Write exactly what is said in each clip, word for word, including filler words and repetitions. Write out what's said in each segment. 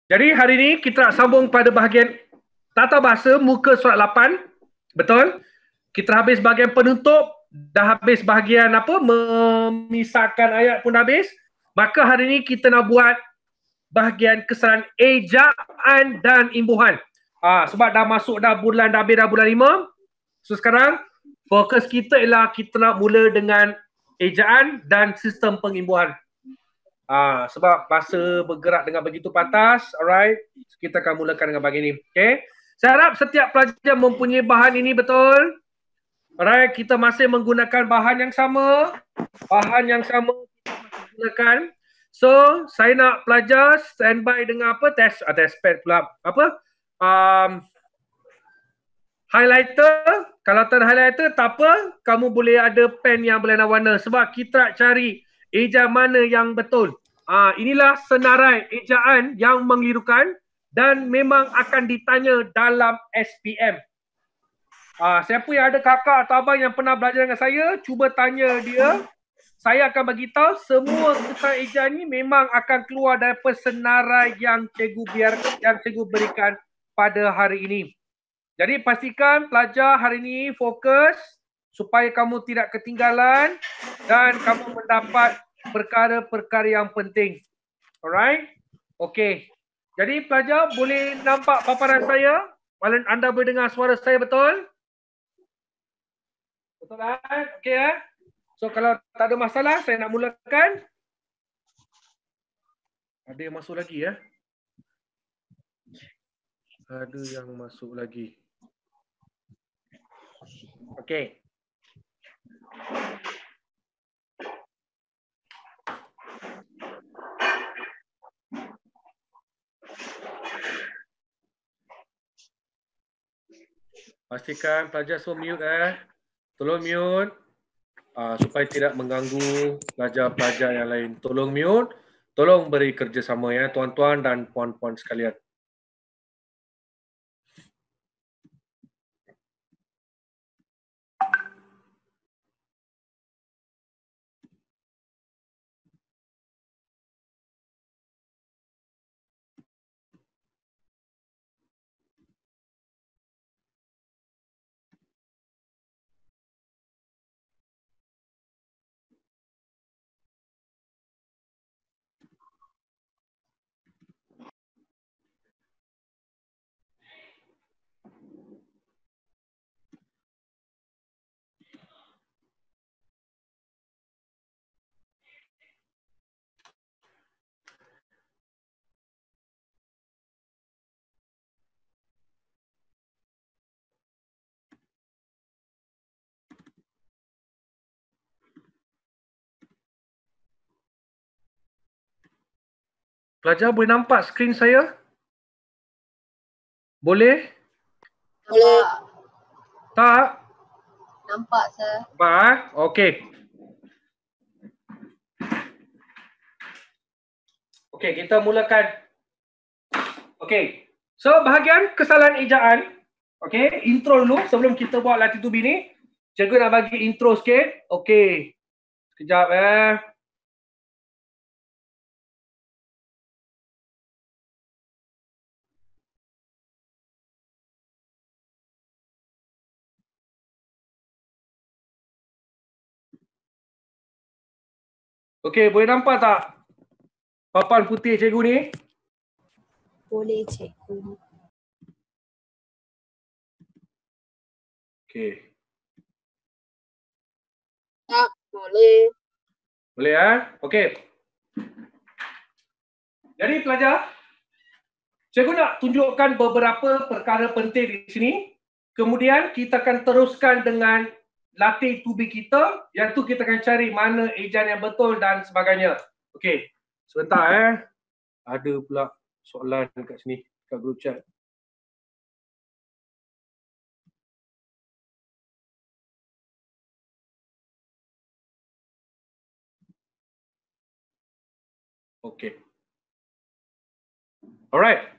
Jadi hari ini kita nak sambung pada bahagian tata bahasa muka surat lapan. Betul? Kita habis bahagian penutup, dah habis bahagian apa? Memisahkan ayat pun dah habis. Maka hari ini kita nak buat bahagian kesalahan ejaan dan imbuhan. Ah, sebab dah masuk dah bulan, dah habis dah bulan lima. So sekarang fokus kita ialah kita nak mula dengan ejaan dan sistem pengimbuhan. Ah, sebab bahasa bergerak dengan begitu pantas, alright. Kita akan mulakan dengan bahagian ini. Okay. Saya harap setiap pelajar mempunyai bahan ini, betul? Alright, kita masih menggunakan bahan yang sama. Bahan yang sama kita masih gunakan. So, saya nak pelajar standby dengan apa? Test, ah, test pad pula. Apa? Um, highlighter. Kalau tak ada highlighter, tak apa. Kamu boleh ada pen yang berwarna-warna. Sebab kita nak cari ejaan mana yang betul. Ah, inilah senarai ejaan yang mengelirukan dan memang akan ditanya dalam S P M. Ah, siapa yang ada kakak atau abang yang pernah belajar dengan saya, cuba tanya dia. Saya akan bagi tahu semua kesalahan ejaan ni memang akan keluar daripada senarai yang cikgu biar yang cikgu berikan pada hari ini. Jadi pastikan pelajar hari ini fokus supaya kamu tidak ketinggalan dan kamu mendapat perkara-perkara yang penting. Alright? Okey. Jadi pelajar boleh nampak paparan saya? Kalau anda boleh dengar suara saya betul? Betul kan? Okey eh? So kalau tak ada masalah saya nak mulakan. Ada yang masuk lagi ya? Ada yang masuk lagi. Okey. Pastikan pelajar semua mute eh. Tolong mute. Uh, supaya tidak mengganggu pelajar-pelajar yang lain. Tolong mute. Tolong beri kerjasama ya tuan-tuan dan puan-puan sekalian. Pelajar boleh nampak skrin saya? Boleh? Boleh. Tak? Nampak sir. Nampak? Okey. Okey, kita mulakan. Okey. So, bahagian kesalahan ejaan. Okey, intro dulu sebelum kita buat latih tubi ni. Cikgu nak bagi intro sikit. Okey. Sekejap eh. Okey, boleh nampak tak papan putih cikgu ni? Boleh cikgu. Okey. Tak, boleh. Boleh ah? Eh? Okey. Jadi pelajar, cikgu nak tunjukkan beberapa perkara penting di sini. Kemudian kita akan teruskan dengan latih tubi kita, yang tu kita akan cari mana ejaan yang betul dan sebagainya. Okey, sebentar eh. Ada pula soalan dekat sini, kat group chat. Okey. Alright.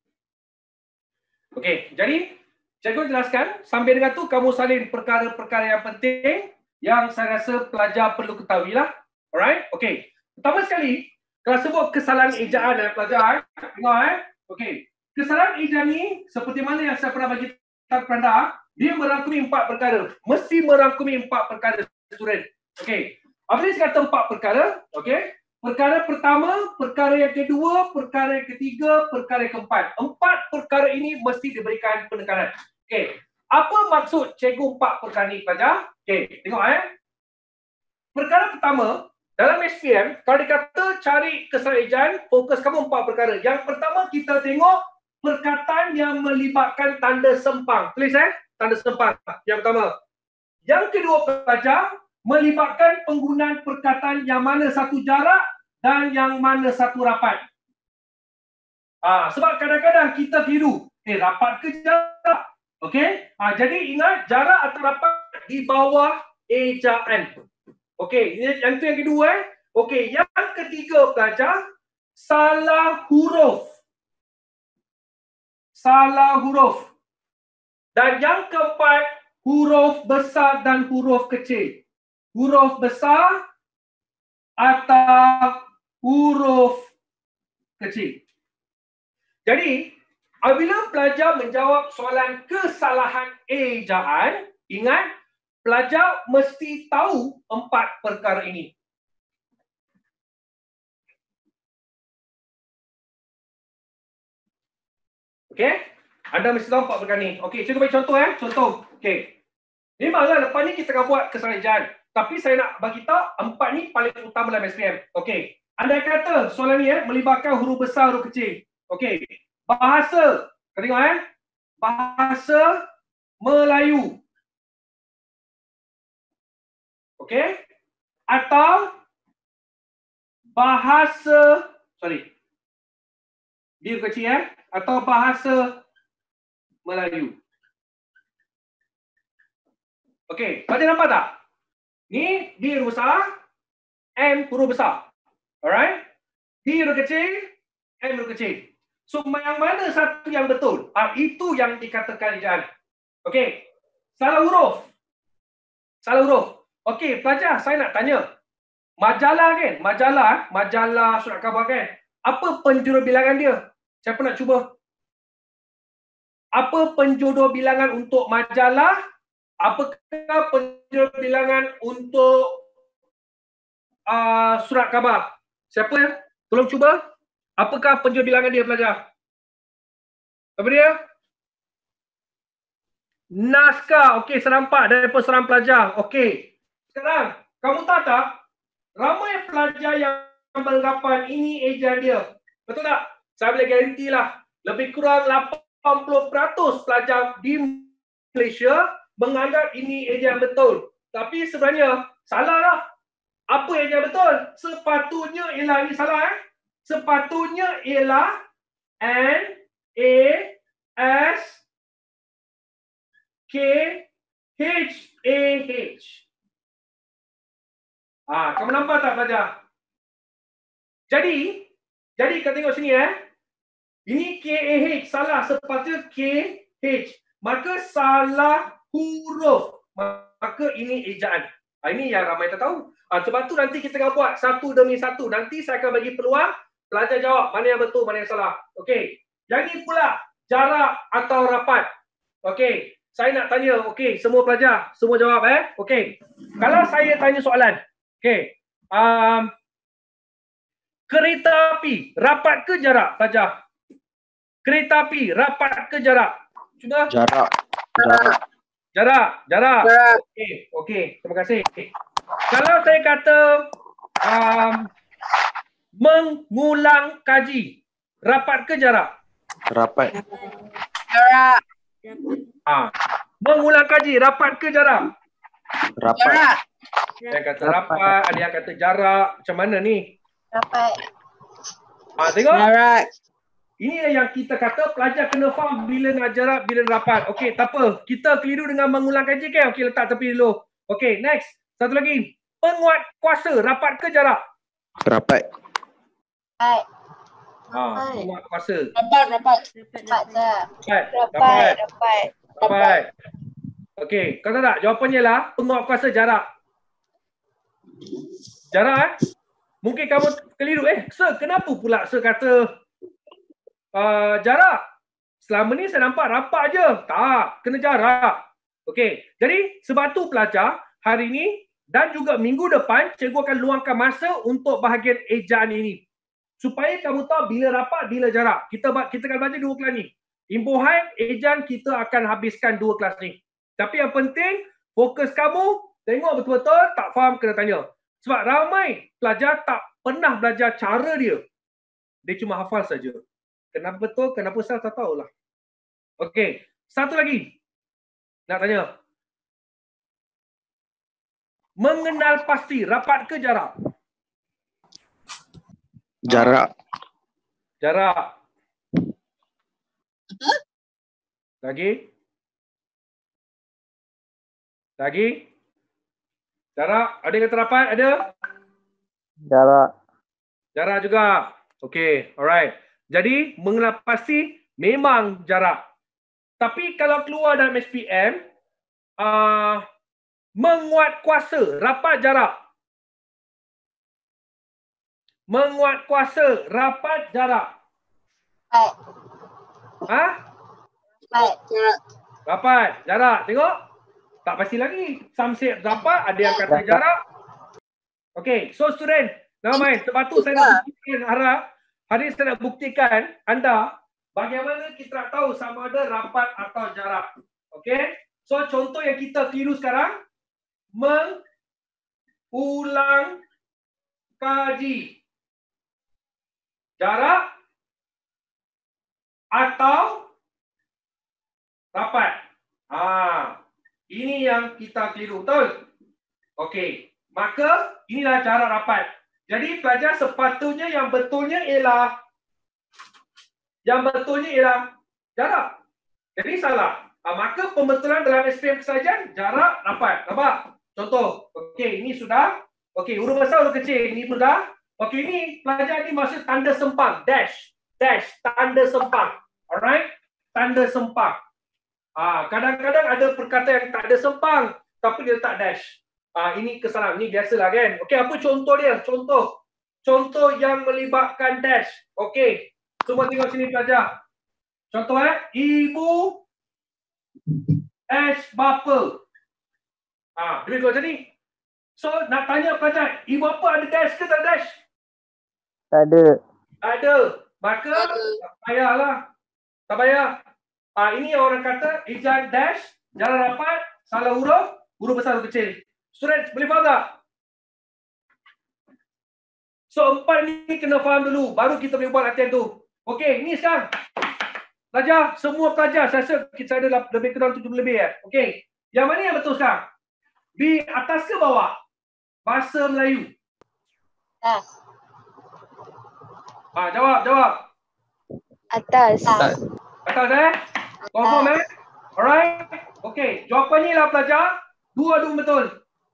Okey, jadi cikgu jelaskan, sambil dengan tu kamu salin perkara-perkara yang penting yang saya rasa pelajar perlu ketahui lah. Alright, okey. Pertama sekali, kalau sebut kesalahan ejaan eh, pelajar, tengok eh. Okey. Kesalahan ejaan ni seperti mana yang saya pernah bagi tahu kepada anda, dia merangkumi empat perkara. Mesti merangkumi empat perkara, student. Okey. Apa dia kata empat perkara? Okey. Perkara pertama, perkara yang kedua, perkara yang ketiga, perkara yang keempat. Empat perkara ini mesti diberikan penekanan. Okey. Apa maksud cikgu empat perkara ni, pelajar? Okey, tengok eh. Perkara pertama, dalam S P M, kalau dikata cari kesalahan ejaan, fokus kamu empat perkara. Yang pertama kita tengok perkataan yang melibatkan tanda sempang. Tulis eh, tanda sempang. Yang pertama. Yang kedua, pelajar, melibatkan penggunaan perkataan yang mana satu jarak dan yang mana satu rapat. Ah, sebab kadang-kadang kita keliru. Eh, rapat ke jarak? Okey? Ah, jadi ingat jarak atau rapat di bawah ejaan. Okey, yang itu yang kedua eh. Okey, yang ketiga pelajar, salah huruf. Salah huruf. Dan yang keempat, huruf besar dan huruf kecil. Huruf besar atau huruf kecil. Jadi, apabila pelajar menjawab soalan kesalahan ejaan, ingat, pelajar mesti tahu empat perkara ini. Okey? Anda mesti tahu empat perkara ini. Okey, cuba bagi contoh eh. Contoh. Okey. Memanglah lepas ni kita akan buat kesalahan ejaan. Tapi saya nak bagi tahu empat ni paling utama dalam S P M. Okey. Anda kata soalan ni eh melibatkan huruf besar, huruf kecil. Okey. Bahasa. Kita tengok eh. Bahasa Melayu. Okey. Atau bahasa, sorry. Dia kecil eh. Atau bahasa Melayu. Okey. Pelajar nampak tak? Ni D huruf besar, M huruf besar. Alright? D huruf kecil, M huruf kecil. So, yang mana satu yang betul? Ah, itu yang dikatakan ejaan. Okey. Salah huruf. Salah huruf. Okey, pelajar, saya nak tanya. Majalah kan? Majalah, majalah surat khabar kan? Apa penjodoh bilangan dia? Siapa nak cuba? Apa penjodoh bilangan untuk majalah? Apakah penjodoh bilangan untuk uh, surat khabar? Siapa ya? Tolong cuba. Apakah penjodoh bilangan dia, pelajar? Apa dia? Naskah. Okey, saya nampak daripada seorang pelajar. Okey. Sekarang, kamu tahu tak? Ramai pelajar yang beranggapan ini ejaan dia. Betul tak? Saya boleh garantilah. Lebih kurang lapan puluh peratus pelajar di Malaysia menganggap ini ejaan betul. Tapi sebenarnya salah lah. Apa ejaan betul? Sepatutnya ialah, ini salah eh. Sepatutnya ialah N A S K H A H. Ah, kamu nampak tak pelajar? Jadi, jadi kita tengok sini eh. Ini K A H, salah. Sepatutnya K H. Maka salah huruf. Maka ini ejaan. Ha, ini yang ramai tak tahu. Ha, sebab tu nanti kita akan buat satu demi satu. Nanti saya akan bagi peluang pelajar jawab mana yang betul, mana yang salah. Okey. Jadi pula jarak atau rapat. Okey. Saya nak tanya, okey, semua pelajar, semua jawab eh. Okey. Kalau saya tanya soalan. Okey. Um, kereta api, rapat ke jarak, pelajar? Kereta api, rapat ke jarak? Cuba. Jarak. Jarak. Jarak, jarak. Jarak. Okey, okey, terima kasih. Kalau saya kata um, mengulang kaji, rapat ke jarak? Rapat. Jarak. Ah, mengulang kaji, rapat ke jarak? Rapat. Jarak. Saya kata rapat, ada yang kata jarak. Macam mana ni? Rapat. Ah, tengok. Jarak. Ini yang kita kata pelajar kena faham bila nak jarak, bila nak rapat. Okey, tak apa. Kita keliru dengan mengulang kaji kan? Okey, letak tepi dulu. Okey, next. Satu lagi. Penguat kuasa, rapat ke jarak? Rapat. Rapat. Ha, penguat kuasa. Rapat. Rapat. Rapat. Rapat. Rapat. Rapat. Rapat. Okey, kau tahu tak? Jawapannya lah penguat kuasa jarak. Jarak eh? Mungkin kamu keliru. Eh, sir, kenapa pula sir kata uh, jarak. Selama ni saya nampak rapat je. Tak, kena jarak. Okey, jadi sebab tu pelajar hari ni dan juga minggu depan cikgu akan luangkan masa untuk bahagian ejaan ini. Supaya kamu tahu bila rapat, bila jarak. Kita kita akan baca dua kelas ni. Imbuhan, ejaan kita akan habiskan dua kelas ni. Tapi yang penting, fokus kamu, tengok betul-betul, tak faham kena tanya. Sebab ramai pelajar tak pernah belajar cara dia. Dia cuma hafal saja. Kenapa betul, kenapa salah, tak tahulah. Okey, satu lagi. Nak tanya. Mengenal pasti, rapat ke jarak? Jarak. Jarak. Lagi? Lagi? Jarak? Ada yang kata rapat? Ada? Jarak. Jarak juga. Okey, alright. Jadi, mengenal pasti memang jarak. Tapi kalau keluar dalam S P M, uh, menguat kuasa, rapat jarak. Menguat kuasa, rapat jarak. Rapat. Ha? Rapat. Jarak. Rapat, jarak. Tengok. Tak pasti lagi. Some say rapat, ada yang kata jarak. Okey, so student, nama main. Sebab tu saya nak buktikan, harap hari ini saya nak buktikan anda bagaimana kita nak tahu sama ada rapat atau jarak. Okey? So contoh yang kita tiru sekarang, mengulang kaji. Jarak atau rapat. Ah, ini yang kita keliru, betul? Okey, maka inilah cara rapat. Jadi pelajar sepatutnya yang betulnya ialah yang betulnya ialah jarak. Jadi salah. Ah, maka pembetulan dalam S P M kesajian jarak rapat. Nampak? Contoh. Okey, ini sudah. Okey, huruf besar huruf kecil ini sudah. Okey, ini pelajar ni maksud tanda sempang, dash, dash, tanda sempang. Alright? Tanda sempang. Ah, kadang-kadang ada perkataan yang tak ada sempang tapi dia letak dash. Ah, ini kesalahan. Ini biasalah kan. Okey, apa contoh dia? Contoh. Contoh yang melibatkan dash. Okey. Semua tengok sini pelajar. Contoh eh, ibu es bapa. Ah, demi kau jadi. So, nak tanya pelajar, ibu apa ada dash ke tak dash? Tak ada. Ada. Maka tak payahlah. Tak payah. Ah, ini orang kata ejaan dash, jalan rapat, salah huruf, huruf besar huruf kecil. Student, boleh faham tak? So, empat ni kena faham dulu. Baru kita boleh buat latihan tu. Okey, ni sekarang. Pelajar, semua pelajar. Saya rasa kita ada lebih kurang tujuh puluh lebih ya. Okey. Yang mana yang betul sekarang? Di atas ke bawah? Bahasa Melayu. Atas. Ah, jawab, jawab. Atas. Atas. Atas eh? Confirm eh? Alright. Okey, jawapannya lah pelajar. Dua-dua betul.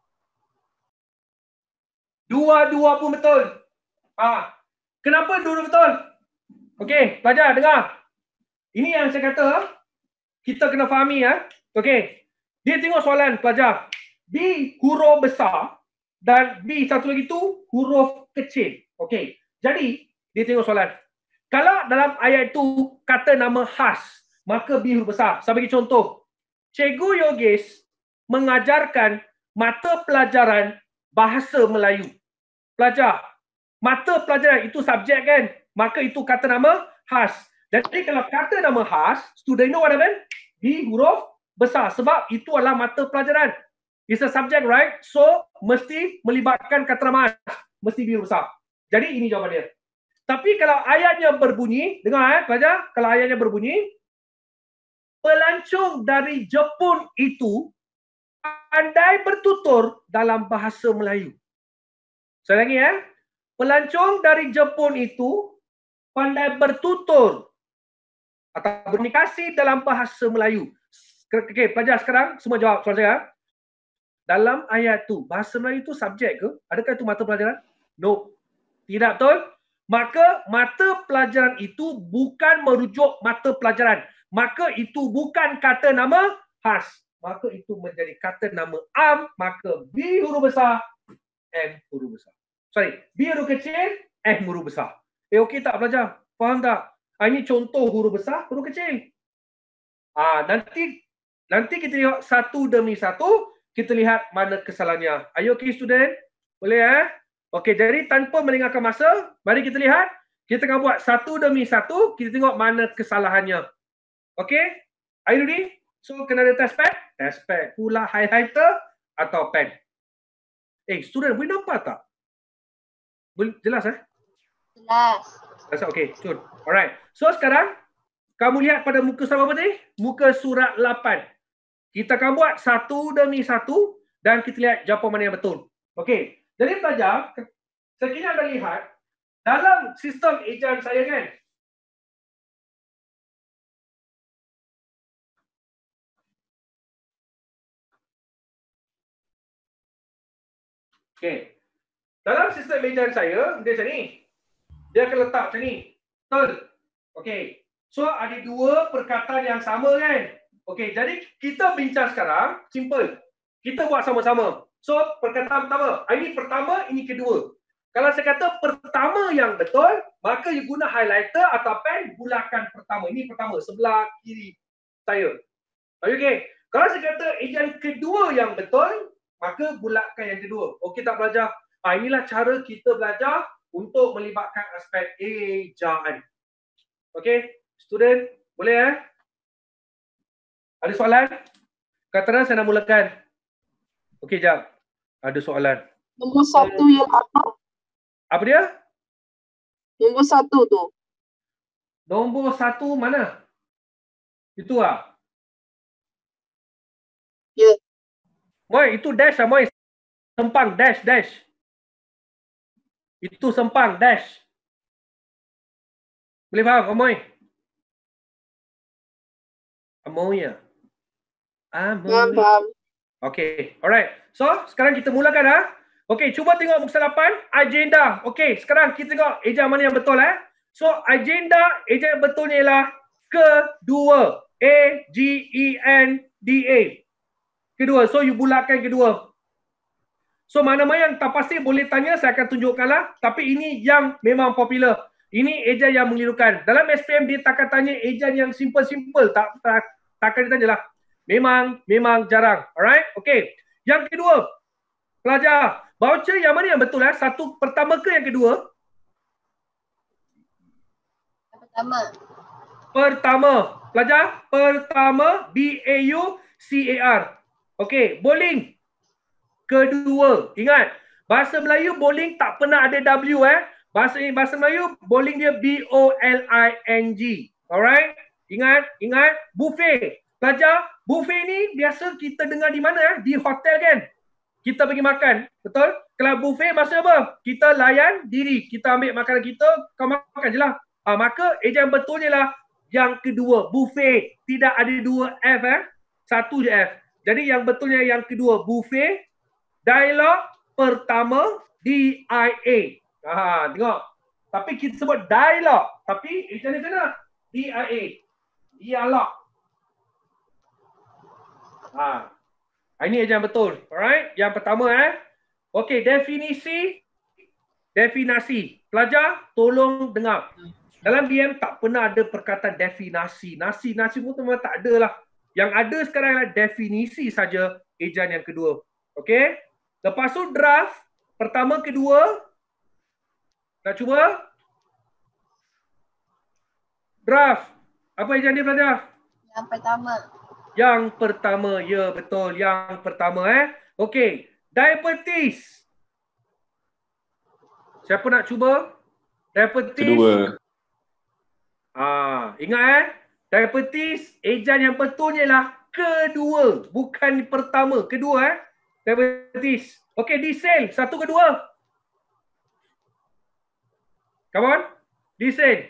Dua-dua pun betul. Ah, kenapa dua-dua betul? Okey, pelajar dengar. Ini yang saya kata, kita kena fahami ya. Okey. Dia tengok soalan pelajar. B huruf besar dan B satu lagi tu huruf kecil. Okey. Jadi, dia tengok soalan. Kalau dalam ayat itu kata nama khas, maka B huruf besar. Saya bagi contoh. Cikgu Yogis mengajarkan mata pelajaran bahasa Melayu. Pelajar, mata pelajaran itu subjek kan? Maka itu kata nama khas. Jadi kalau kata nama khas, student know what I mean? B huruf besar sebab itu adalah mata pelajaran. It's a subject, right? So, mesti melibatkan kata nama khas. Mesti B huruf besar. Jadi ini jawapan dia. Tapi kalau ayatnya berbunyi, dengar eh pelajar, kalau ayatnya berbunyi, pelancong dari Jepun itu pandai bertutur dalam bahasa Melayu. Sekali lagi ya. Pelancong dari Jepun itu pandai bertutur atau berkomunikasi dalam bahasa Melayu. Okey, pelajar sekarang semua jawab soalan saya. Dalam ayat tu, bahasa Melayu itu subjek ke? Adakah itu mata pelajaran? No. Tidak betul. Maka mata pelajaran itu bukan merujuk mata pelajaran. Maka itu bukan kata nama khas. Maka itu menjadi kata nama am. Maka B huruf besar, M huruf besar. Sorry, B huruf kecil, M huruf besar. Eh okey tak pelajar? Faham tak? Ah, ini contoh huruf besar, huruf kecil. Ah, nanti nanti kita tengok satu demi satu, kita lihat mana kesalahannya. Are you okay, student? Boleh eh? Okey, jadi tanpa melengahkan masa, mari kita lihat. Kita akan buat satu demi satu, kita tengok mana kesalahannya. Okey? Are you ready? So, kena ada test pad? Test pad pula highlighter atau pen. Eh, student, boleh nampak tak? Boleh, jelas eh? Jelas. Jelas, okey. Cun. Alright. So, sekarang, kamu lihat pada muka surat apa tadi? Muka surat lapan. Kita akan buat satu demi satu dan kita lihat jawapan mana yang betul. Okey. Jadi pelajar, sekiranya anda lihat, dalam sistem ejaan saya kan, okey. Dalam sistem ejaan saya, dia macam ni. Dia akan letak macam ni. Betul? Okey. So, ada dua perkataan yang sama kan? Okey, jadi kita bincang sekarang, simple. Kita buat sama-sama. So, perkataan pertama. Ini pertama, ini kedua. Kalau saya kata pertama yang betul, maka you guna highlighter atau pen, bulakan pertama. Ini pertama, sebelah kiri saya. Okey. Kalau saya kata ejaan kedua yang betul, maka bulatkan yang kedua. Okey tak belajar? Ah, inilah cara kita belajar untuk melibatkan aspek ejaan. Okey, student, boleh eh? Ada soalan? Katakan saya nak mulakan. Okey, jap. Ada soalan. Nombor satu yang apa? Apa dia? Nombor satu tu. Nombor satu mana? Itu ah. Ya. Moi, itu dash ah, Moi. Sempang, dash, dash. Itu sempang, dash. Boleh faham, Amoy? Amoy ya? Faham, Amoy. faham. Okay, alright. So, sekarang kita mulakan ha. Okay, cuba tengok muka lapan, agenda. Okay, sekarang kita tengok ejaan mana yang betul eh. So, agenda, ejaan yang betulnya ialah kedua. A, G, E, N, D, A. Kedua, so you bulatkan kedua. So, mana-mana yang tak pasti boleh tanya, saya akan tunjukkanlah. Tapi ini yang memang popular. Ini ejaan yang mengelirukan. Dalam S P M, dia takkan tanya ejaan yang simple-simple. Tak, tak, takkan ditanya lah. Memang, memang jarang. Alright? Okay. Yang kedua, pelajar. Voucher yang mana yang betul eh? Satu pertama ke yang kedua? Pertama. Pertama. Pelajar. Pertama. B A U C A R. Okay. Bowling. Kedua. Ingat. Bahasa Melayu bowling tak pernah ada W eh. Bahasa bahasa Melayu bowling dia B O L I N G. Alright? Ingat, ingat. Buffet. Pelajar, buffet ni biasa kita dengar di mana eh? Di hotel kan? Kita pergi makan. Betul? Kalau buffet maksudnya apa? Kita layan diri. Kita ambil makanan kita, kau makan je lah. Ha, maka ejaan betulnya lah yang kedua. Buffet. Tidak ada dua F eh. Satu je F. Jadi yang betulnya yang kedua. Buffet. Dialog pertama. D I A. Ha, tengok. Tapi kita sebut dialog. Tapi ejaan dia mana? D I A. Dialog. Ha. Ini ejaan betul. Alright. Yang pertama eh. Okey, definisi. Definasi. Pelajar, tolong dengar. Dalam B M tak pernah ada perkataan definasi. Nasi, nasi pun memang tak ada lah. Yang ada sekarang adalah definisi saja ejaan yang kedua. Okey. Lepas tu draft. Pertama, kedua. Nak cuba? Draft. Apa ejaan dia pelajar? Yang pertama. Yang pertama, ya betul. Yang pertama eh. Okey, diabetes. Siapa nak cuba? Diabetes. Kedua. Ah, ingat eh. Diabetes, ejaan yang betulnya ialah kedua. Bukan pertama, kedua eh. Diabetes. Okey, diesel. Satu kedua. Come on. Diesel.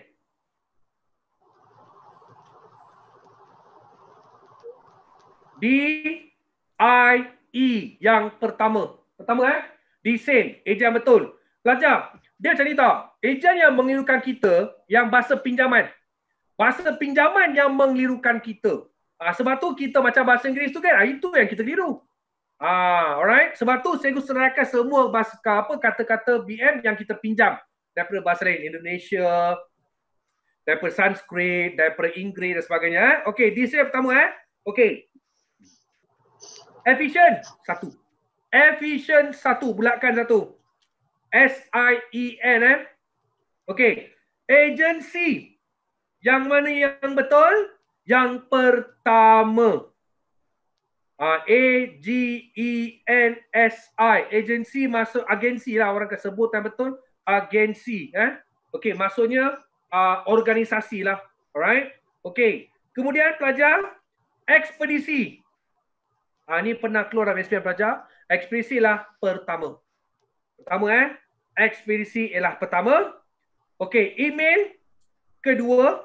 D I E yang pertama. Pertama eh. Diesel. Ejaan betul. Pelajar. Dia macam ni tau. Ejaan yang mengelirukan kita yang bahasa pinjaman. Bahasa pinjaman yang mengelirukan kita. Ha, sebab tu kita macam bahasa Inggeris tu kan. Ha, itu yang kita keliru. Ha, alright. Sebab tu saya serahkan semua bahasa apa kata-kata B M yang kita pinjam daripada bahasa lain. Indonesia, Daripada Sanskrit, daripada Inggeris dan sebagainya. Eh? Okey, D C yang pertama eh. Okey. Efficient, satu. Efficient, satu. Bulakan satu. S I E N eh. Okey. Agency. Yang mana yang betul? Yang pertama. Uh, A G E N S I. Agency masuk agensi lah orang akan sebut yang betul. Agensi. Eh? Okey, maksudnya uh, organisasi lah. Alright. Okey. Kemudian pelajar, ekspedisi. Ha, ni pernah keluar dalam S P M pelajar. Ekspedisi lah pertama. Pertama eh. Ekspedisi ialah pertama. Okey, email kedua.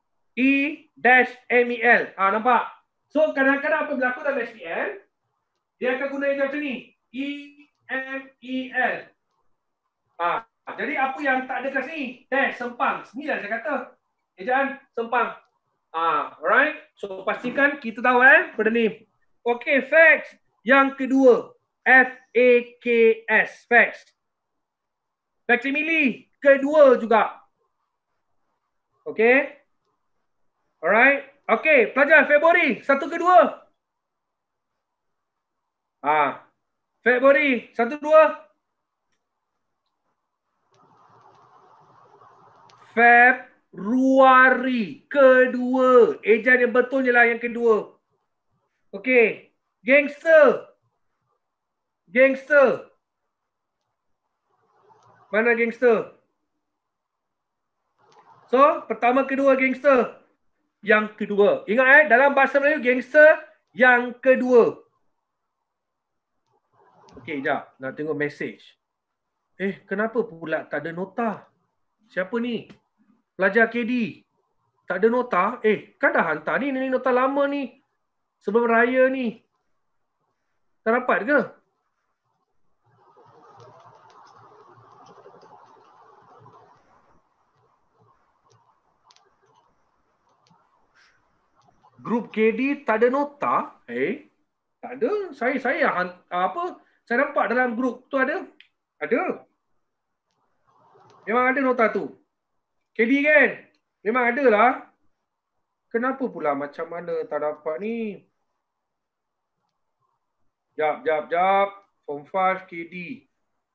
E-M-E-L. Ah, nampak? So, kadang-kadang apa berlaku dalam S P M, dia akan guna macam ni. E-M-E-L. Ah, jadi apa yang tak ada kat sini? Dash, sempang. Inilah saya kata. Ejaan, sempang. Ah, alright? So, pastikan kita tahu eh, pada ni. Okey, facts. Yang kedua, F A K S. Facts. Facsimile. Kedua juga. Okey. Alright. Okey, pelajar Februari. Satu kedua. Ah, Februari. Satu dua. Februari. Kedua. Ejaan yang betulnya lah yang kedua. Okey. Gangster. Gangster. Mana gangster? So, pertama kedua gangster. Yang kedua. Ingat eh, dalam bahasa Melayu gangster yang kedua. Okey, jap. Nak tengok message. Eh, kenapa pula tak ada nota? Siapa ni? Pelajar K D. Tak ada nota? Eh, kan dah hantar ni. Ni nota lama ni. Sebelum raya ni. Tak dapat ke? Grup K D tak ada nota? Eh, tak ada. Saya saya apa? Saya nampak dalam grup tu ada. Ada. Memang ada nota tu. K D kan? Memang ada lah. Kenapa pula macam mana tak dapat ni? Jap, jap, jap. Form lima K D.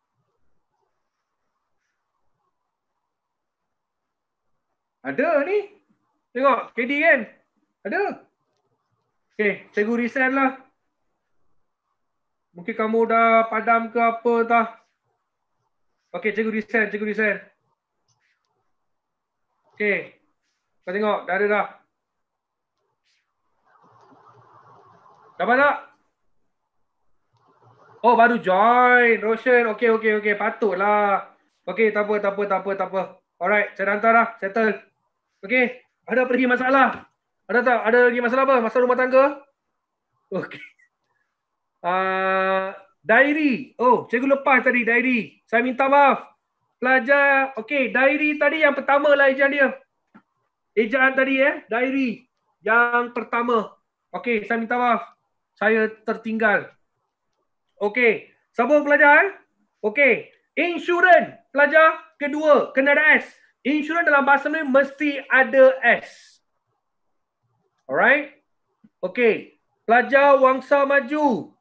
Ada ni. Tengok, K D kan? Ada. Okey, cikgu resign lah. Mungkin kamu dah padam ke apa tah. Okey, cikgu resign, cikgu resign. Okey. Kau tengok, dah ada dah. Dapat tak? Oh, baru join. Roshan. Okey, okey, okey. Patutlah. Okey, tak apa, tak apa, tak apa, tak apa. Alright, saya dah hantar dah. Settle. Okey. Ada apa lagi masalah? Ada tak? Ada lagi masalah apa? Masalah rumah tangga? Okey. Uh, diary. Oh, cikgu lepas tadi diary. Saya minta maaf. Pelajar. Okey, diary tadi yang pertama lah ejaan dia. Ejaan tadi eh. Diary. Yang pertama. Okey, saya minta maaf. Saya tertinggal. Okey. Sambung pelajar. Eh? Okey. Insurans. Pelajar kedua. Kena ada S. Insurans dalam bahasa Melayu mesti ada S. Alright. Okey. Pelajar Wangsa Maju.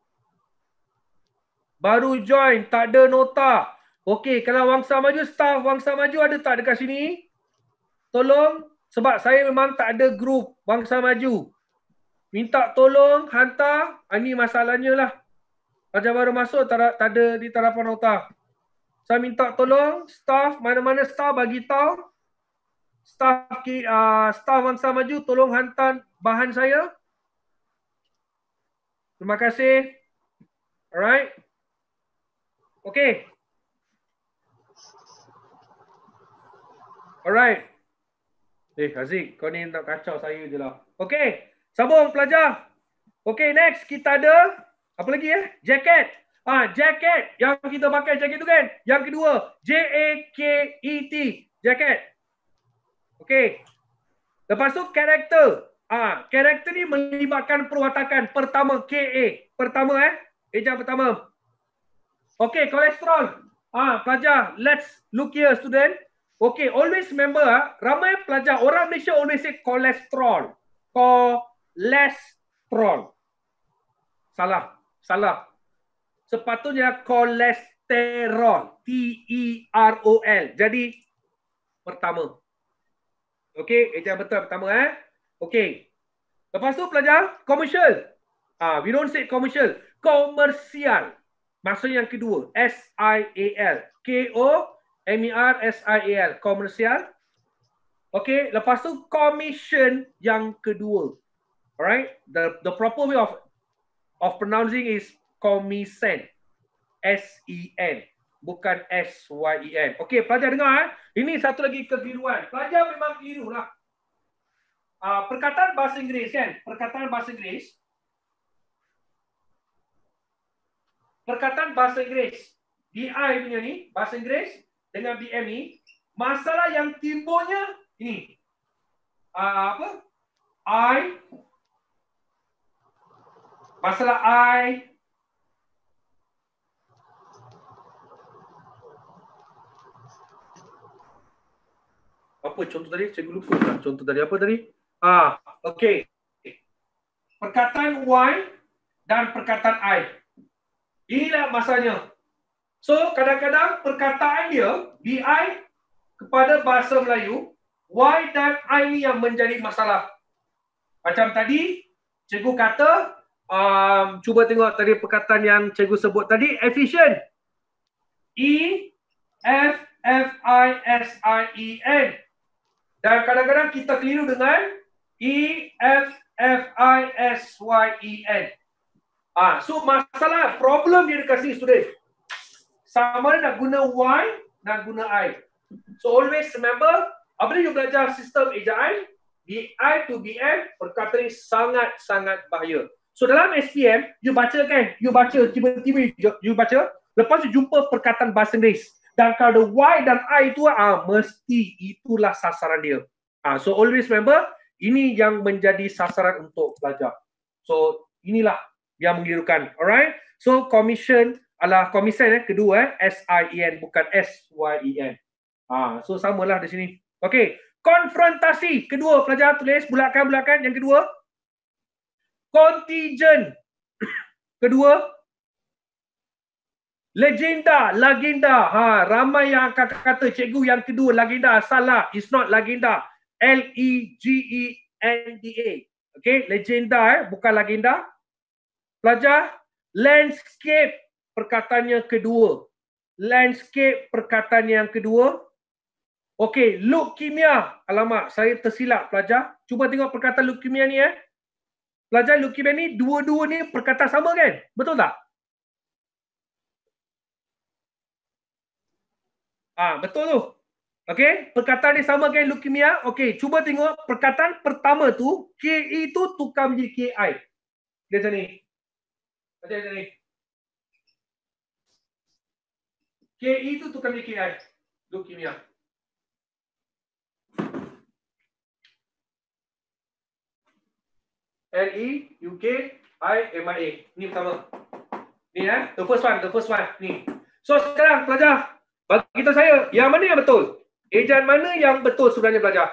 Baru join. Tak ada nota. Okey. Kalau Wangsa Maju, staff Wangsa Maju ada tak dekat sini? Tolong. Sebab saya memang tak ada grup Wangsa Maju. Minta tolong hantar. Ini masalahnya lah. Pelajar baru masuk tak ada, tak ada di tarapan nota. Saya minta tolong. Staff. Mana-mana staff bagi tahu. Staff, uh, staff Wangsa Maju tolong hantar bahan saya. Terima kasih. Alright. Okay. Alright. Eh, Haziq, kau ni nak kacau saya je lah. Okay. Sambung pelajar. Okay, next kita ada apa lagi eh? Jacket. Ah, jacket. Yang kita pakai jacket tu kan? Yang kedua, J A K E T. Jacket. Okay. Lepas tu karakter. Ah, karakter ni melibatkan perwatakan. Pertama K A. Pertama eh. Ejaan pertama. Okay, kolesterol. Ah, pelajar. Let's look here student. Okay, always remember, ah, ramai pelajar, orang Malaysia always say kolesterol. Kolesterol. Salah, salah. Sepatutnya kolesterol. T E R O L. Jadi, pertama. Okay, ejaan betul pertama eh. Okay. Lepas tu pelajar, commercial. Ah, we don't say commercial. Komersial. Maksudnya yang kedua. S I A L. K O M E R S I A L. Komersial. Okay, lepas tu commission yang kedua. Alright, the the proper way of of pronouncing is komisen. S E N. Bukan S Y E N. Okay, pelajar dengar. Eh? Ini satu lagi kekeliruan. Pelajar memang keliru lah. Uh, perkataan bahasa Inggeris kan? Perkataan bahasa Inggeris. Perkataan bahasa Inggeris. B I punya ni, bahasa Inggeris dengan B M ni. Masalah yang timbulnya ini. Uh, apa? I. Masalah I. Apa contoh tadi? Cikgu lupa lah. Contoh tadi apa tadi? Ah, okey. Perkataan Y dan perkataan I. Inilah masalahnya. So, kadang-kadang perkataan dia, B I kepada bahasa Melayu, Y dan I ni yang menjadi masalah. Macam tadi, cikgu kata, um, cuba tengok tadi perkataan yang cikgu sebut tadi, efficient. E, F, F, I, S, I, E, N. Dan kadang-kadang kita keliru dengan E, F, F, I, S, Y, E, N. Ah, so masalah, problem dia dekat sini student. Sama ada nak guna Y, nak guna I. So always remember, apabila you belajar sistem ejaan, B I to B M, perkataan ini sangat-sangat bahaya. So dalam S P M, you baca kan, you baca, tiba-tiba you baca, lepas you jumpa perkataan bahasa Inggeris. Dan kalau Y dan I itu, ah, mesti itulah sasaran dia. Ah, so always remember, ini yang menjadi sasaran untuk pelajar. So inilah yang mengelirukan. Alright? So commission adalah komisen eh, kedua eh, S I E N bukan S Y E N. Ah, so samalah di sini. Okey, konfrontasi. Kedua pelajar tulis bulakan-bulakan yang kedua. Contingent. Kedua. Legenda, legenda. Ha, ramai yang akan kata cikgu yang kedua legenda salah. It's not legenda. L E G E N D A. Okey, legenda eh, bukan legenda. Pelajar, landscape perkataannya kedua. Landscape perkataan yang kedua. Okey, leukemia. Alamak, saya tersilap pelajar. Cuba tengok perkataan leukemia ni eh. Pelajar, leukemia ni dua-dua ni perkataan sama kan? Betul tak? Ah, betul tu. Okey, perkataan ni sama kan leukemia? Okey, cuba tengok perkataan pertama tu, K E tu tukar menjadi K I. Dia macam ni. Macam ni. K E tu tukar menjadi K I. Leukemia. L E U K I M I A. Ni pertama. Ni eh, the first one, the first one. Ni. So sekarang pelajar, bagi tahu saya, yang mana yang betul? Ejaan mana yang betul sebenarnya pelajar?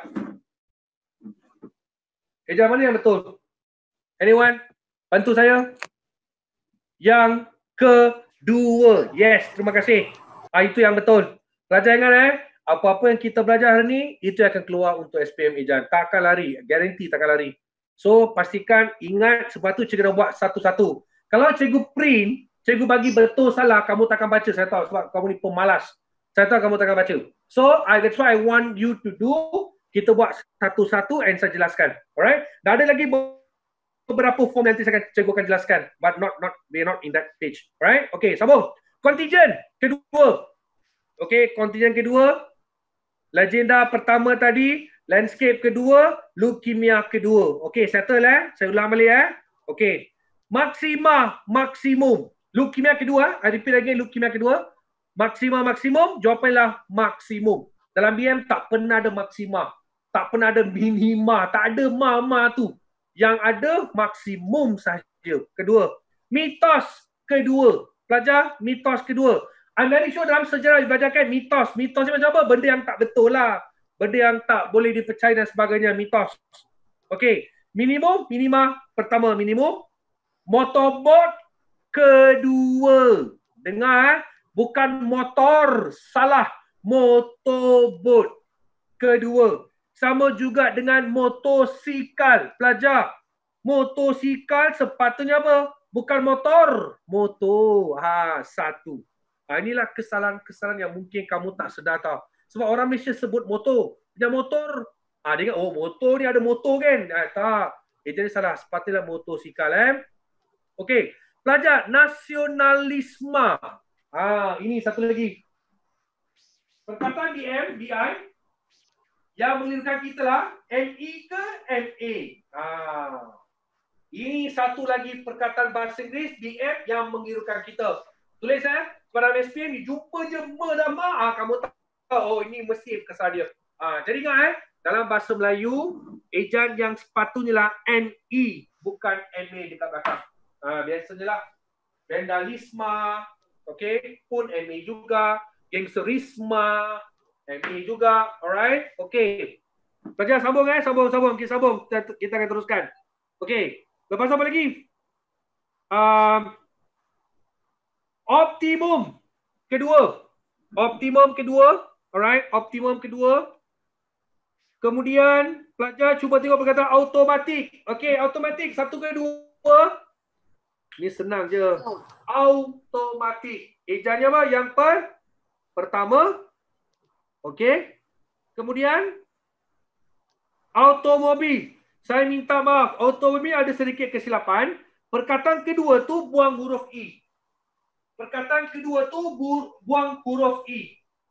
Ejaan mana yang betul? Anyone? Bantu saya. Yang kedua. Yes, terima kasih. Ah, itu yang betul. Pelajar ingat eh, apa-apa yang kita belajar hari ni, itu akan keluar untuk S P M ejaan. Tak akan lari. Garanti tak akan lari. So, pastikan ingat sebab tu cikgu dah buat satu-satu. Kalau cikgu print, cikgu bagi betul salah, kamu takkan baca. Saya tahu sebab kamu ni pemalas. Saya tahu kamu takkan baca. So, I, that's why I want you to do. Kita buat satu-satu and saya jelaskan. Alright? Dan ada lagi beberapa form nanti saya akan, cikgu akan jelaskan. But not, not, we're not in that page. Alright? Okay, sambung. Contingent kedua. Okay, contingent kedua. Legenda pertama tadi. Landscape kedua. Leukemia kedua. Okay, settle eh. Saya ulang balik eh. Okay. Maksima, maksimum. Leukemia kedua. I repeat lagi, leukemia kedua. Maksima, maksimum. Jawapanlah maksimum. Dalam B M tak pernah ada maksima. Tak pernah ada minima. Tak ada mama tu. Yang ada maksimum sahaja. Kedua. Mitos kedua. Pelajar, mitos kedua. I'm very sure dalam sejarah dibelajarkan mitos. Mitos ni macam apa? Benda yang tak betul lah. Benda yang tak boleh dipercaya dan sebagainya. Mitos. Okey. Minimum, minima. Pertama, minimum. Motorboat kedua. Dengar, bukan motor. Salah. Motorboat kedua. Sama juga dengan motosikal. Pelajar. Motosikal sepatutnya apa? Bukan motor. Motor. Ha, satu. Ha, inilah kesalahan-kesalahan yang mungkin kamu tak sedar tau. Sebab orang Malaysia sebut motor. Punya motor. Ha, dia ingat, oh motor ni ada motor kan? Ha, tak. Eh, jadi salah. Sepatutnya motosikal. Eh? Okey. Pelajar, nasionalisme. Ha, ini satu lagi. Perkataan D M, D I. Yang mengirkan kita lah. M E ke M A? Ha. Ini satu lagi perkataan bahasa Inggeris D M yang mengirukan kita. Tulis eh. Pada S P M ni jumpa je me dan ma. Ah, kamu tahu. Oh ini mesti kesal dia. Ah, jadi ingat eh. Dalam bahasa Melayu, ejaan yang sepatutnya lah M E. Bukan M A dekat belakang. Ah, biasanya lah. Vandalisme. Okay. Pun M A juga. Gangsterisme. M A juga. Alright. Okay. Pelajar sambung eh. Sambung, sambung. Kita sambung. Kita, kita akan teruskan. Okay. Lepas apa lagi? Um, optimum kedua. Optimum kedua. Alright. Optimum kedua. Kemudian pelajar cuba tengok perkataan automatik. Okay. Automatik. Satu kedua. Ini senang je. Automatik. Ejaannya apa? Yang per pertama. Okay. Kemudian automobil. Saya minta maaf, automobil ada sedikit kesilapan. Perkataan kedua tu buang huruf I. Perkataan kedua tu bu buang huruf I.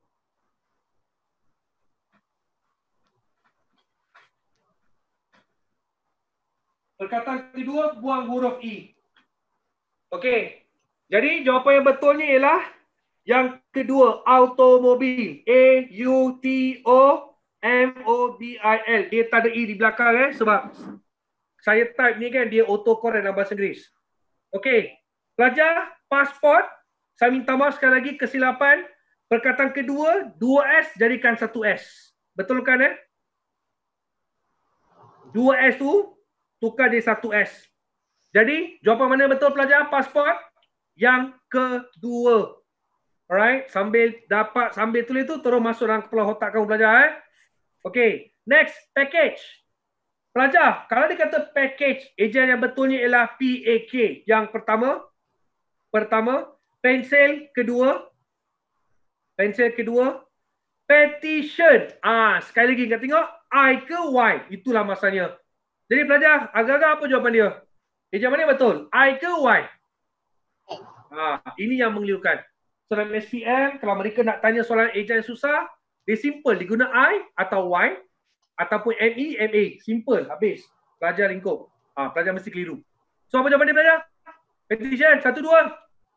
Perkataan kedua buang huruf I. Okey. Jadi jawapan yang betulnya ialah yang kedua, automobil. A U T O M O B I L. Dia tak ada E di belakang eh. Sebab saya type ni kan dia autocorrect dalam bahasa Inggeris. Okey. Pelajar, pasport. Saya minta maaf sekali lagi kesilapan. Perkataan kedua, dua S jadikan satu S. Betul kan eh? Dua S tu tukar jadi satu S. Jadi jawapan mana betul pelajar? Pasport yang kedua. Alright. Sambil dapat, sambil tulis tu terus masuk dalam kepala otak kamu pelajar eh. Okay, next, package. Pelajar, kalau dia kata package, ejaan yang betulnya ialah P A K. Yang pertama, pertama, pensel kedua, pensel kedua, petition. Ah, sekali lagi kita tengok, I ke Y? Itulah masanya. Jadi pelajar, agak-agak apa jawapan dia? Ejaan mana betul? I ke Y? Ah, ini yang mengelirukan. So dalam S P M, kalau mereka nak tanya soalan ejaan susah, dia simple, dia guna I atau Y ataupun M E, M A. Simple, habis. Pelajar lingkup. Ha, pelajar mesti keliru. So apa jawapan dia pelajar? Petition, satu, dua.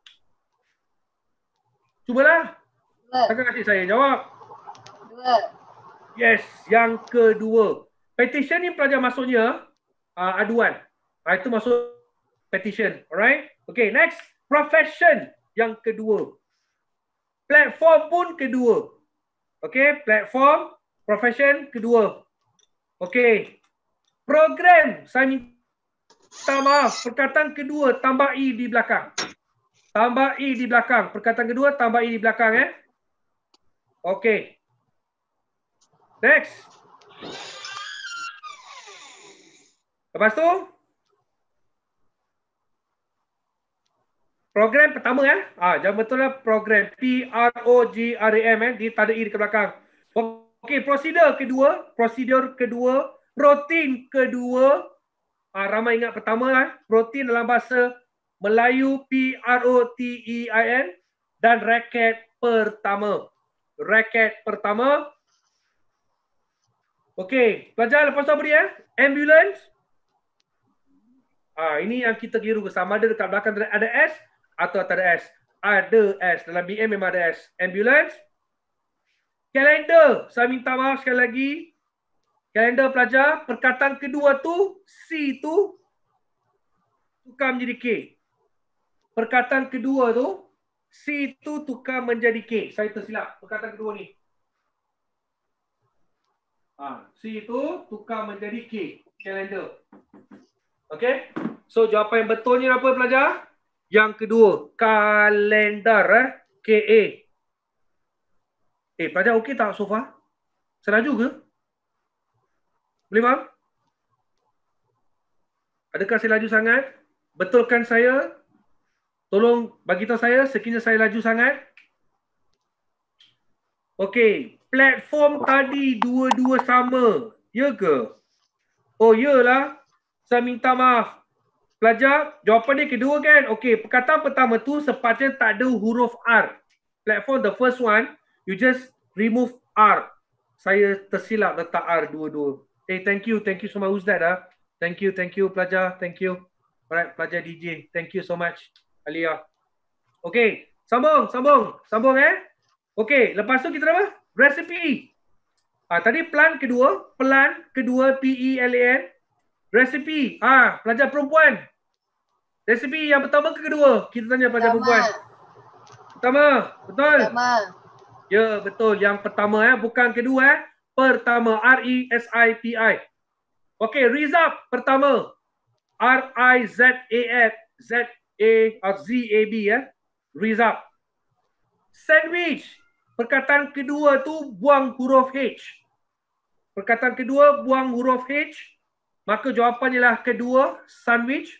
Cubalah. Takkan kasih saya jawab. Dua. Yes, yang kedua. Petition ni pelajar maksudnya uh, aduan. Uh, itu masuk petition. Alright? Okay, next. Profession yang kedua. Platform pun kedua. Okay, platform, profession kedua. Okay. Program, saya minta maaf. Perkataan kedua tambah I di belakang. Tambah I di belakang. Perkataan kedua tambah I di belakang eh. Okay. Next. Lepas tu. Program pertama eh. Ah, jangan betul lah program. P R O G R A M eh. Dia tak ada I di belakang. Okey, prosedur kedua. Prosedur kedua. Protein kedua. Ah, ramai ingat pertama lah. Protein dalam bahasa Melayu P R O T E I N. Dan raket pertama. Raket pertama. Okey, pelajar lepas tu apa dia? Ambulance. Ah, ini yang kita kira sama ada dekat belakang ada S atau tak ada S. Ada S. Dalam B M memang ada S. Ambulance. Kalender. Saya minta maaf sekali lagi. Kalender pelajar. Perkataan kedua tu, C tu, tukar menjadi K. Perkataan kedua tu, C itu tukar menjadi K. Saya tersilap perkataan kedua ni. Ha, C itu tukar menjadi K. Kalender. Okey. So jawapan yang betulnya apa pelajar? Yang kedua, kalendar eh. K A. Eh pelajar okey tak so far? Selaju ke? Boleh faham? Adakah saya laju sangat? Betulkan saya? Tolong bagi tahu saya sekiranya saya laju sangat. Okey, platform tadi dua-dua sama. Ya ke? Oh yalah. Saya minta maaf. Pelajar, jawapan dia kedua kan? Okey, perkataan pertama tu sepatutnya tak ada huruf R. Platform the first one, you just remove R. Saya tersilap letak R dua-dua. Eh, thank you. Thank you so much. Who's that? Ah? Thank you. Thank you, pelajar. Thank you. Alright, pelajar D J. Thank you so much, Alia. Okey, sambung, sambung. Sambung eh. Okey, lepas tu kita apa? Resipi. Ah, tadi plan kedua. Plan kedua, P E L A N. Resipi. Ah, pelajar perempuan. Resipi yang pertama ke kedua? Kita tanya pelajar perempuan. Pertama. Betul? Pertama. Ya, betul. Yang pertama eh, bukan kedua eh. Pertama, R E S I P I. Okey, Rizab pertama. R I Z A F Z A Z A B ya. Rizab. Sandwich. Perkataan kedua tu buang huruf H. Perkataan kedua buang huruf H. Maka jawapannya ialah kedua, sandwich.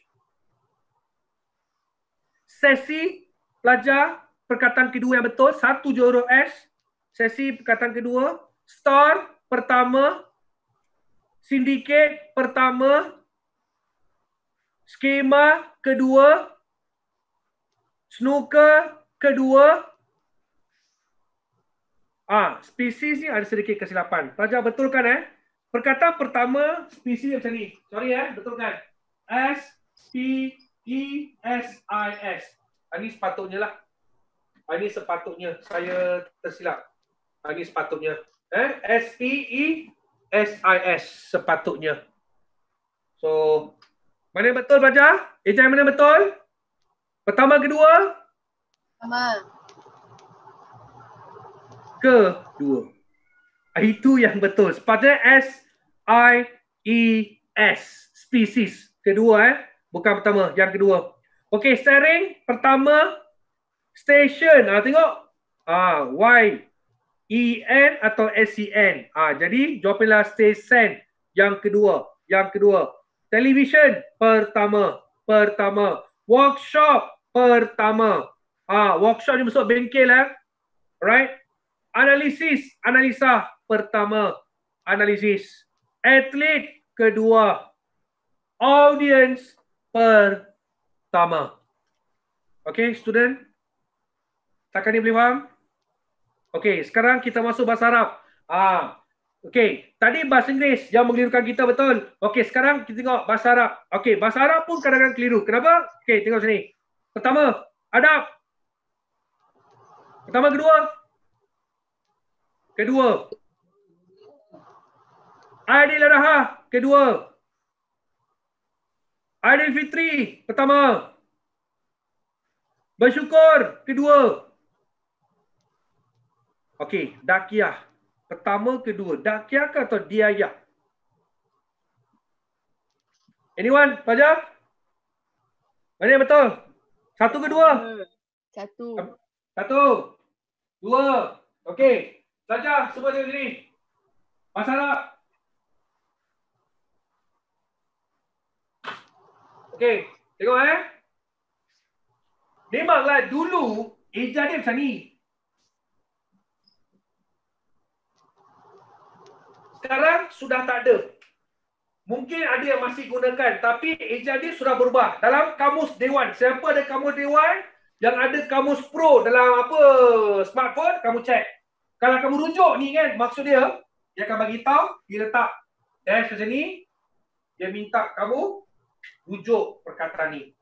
Sesi, pelajar, perkataan kedua yang betul. Satu je huruf S. Sesi perkataan kedua. Store, pertama. Syndicate, pertama. Skema, kedua. Snooker, kedua. Ah, spesies ni ada sedikit kesilapan. Pelajar betulkan eh. Perkataan pertama, spesies macam ni. Sorry eh, betulkan. S P E S I S. Ini sepatutnya lah. Ini sepatutnya. Saya tersilap. Ini sepatutnya. Eh? S P E S I S. Sepatutnya. So, mana yang betul pelajar? Eja yang mana betul? Pertama, kedua? Pertama. Kedua. Itu yang betul. Sepatutnya S I E S. Species. Kedua eh. Bukan pertama. Yang kedua. Okey, steering. Pertama. Station. Ah, tengok. Ah, Y. E N atau S E N. Ah, jadi jawapannya station. Yang kedua. Yang kedua. Television. Pertama. Pertama. Workshop. Pertama. Ah, workshop ni masuk bengkel eh. Right? Analisis. Analisa. Pertama. Analisis. Athlete. Kedua. Audience. Pertama. Okay, student? Takkan ni boleh faham? Okay, sekarang kita masuk bahasa Arab. Ah, okay, tadi bahasa Inggeris yang mengelirukan kita, betul? Okay, sekarang kita tengok bahasa Arab. Okay, bahasa Arab pun kadang-kadang keliru. Kenapa? Okay, tengok sini. Pertama, adab. Pertama, kedua. Kedua. Aidil Adha. Kedua. Aidil Fitri. Pertama. Bersyukur. Kedua. Okey, dakiyah. Pertama, kedua. Dakiyah ke atau diayah? Anyone? Pelajar? Mana yang betul? Satu ke dua? Satu. Satu. Dua. Okey. Pelajar, semua tengok sini. Bahasa Arab. Okey. Tengok eh. Memanglah dulu ejaan dia macam ni. Sekarang sudah tak ada. Mungkin ada yang masih gunakan, tapi ejaan dia sudah berubah. Dalam kamus Dewan, siapa ada kamus Dewan yang ada kamus Pro dalam apa smartphone, kamu cek. Kalau kamu rujuk ni kan, maksud dia, dia akan bagi tahu, dia letak dash macam ni, dia minta kamu rujuk perkataan ni.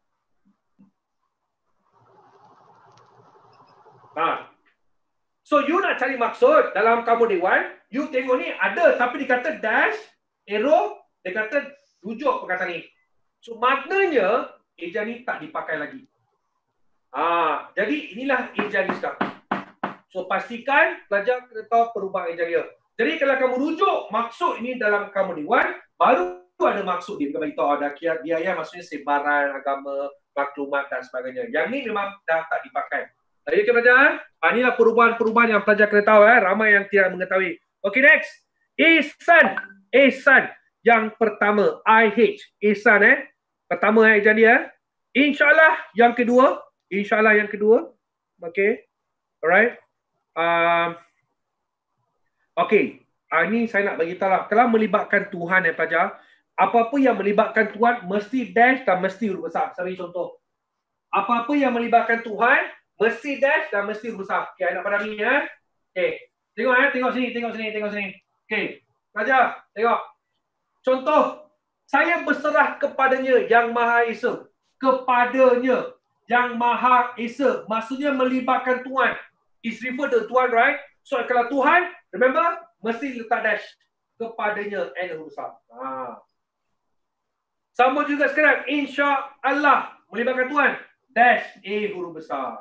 Ha. So you nak cari maksud dalam kamus Dewan, you tengok ni ada tapi dia kata dash, arrow, dia kata rujuk perkataan ni. So maknanya ejaan ni tak dipakai lagi. Ah, jadi inilah ejali sekarang. So pastikan pelajar kena tahu perubahan ejali. Jadi kalau kamu rujuk maksud ini dalam kamu dewan, baru ada maksud dia beritahu ada kiat biaya maksudnya sebaran agama, maklumat dan sebagainya. Yang ni memang dah tak dipakai. Jadi okay, pelajar, ah, inilah perubahan-perubahan yang pelajar kena tahu eh. Ramai yang tidak mengetahui. Okay, next. Ihsan. Ihsan. Yang pertama, I H. Ihsan eh. Pertama eh jadi eh. InsyaAllah yang kedua. InsyaAllah yang kedua. Okay. Alright. Um, okay. Ah, ini saya nak bagi tahu lah. Kalau melibatkan Tuhan eh pelajar, apa-apa yang melibatkan Tuhan mesti dash dan mesti huruf besar. Saya bagi contoh. Apa-apa yang melibatkan Tuhan mesti dash dan mesti huruf besar. Okay, nak pada ni ya. Okay. Tengok eh, tengok sini, tengok sini, tengok sini. Okay. Pelajar, tengok. Contoh, saya berserah kepadanya yang Maha Esa. Kepadanya yang Maha Esa. Maksudnya melibatkan Tuhan. Is refer to Tuhan, right? So kalau Tuhan, remember, mesti letak dash. Kepadanya and huruf besar. Ha. Sama juga sekarang. Insya Allah. Melibatkan Tuhan. Dash A huruf besar.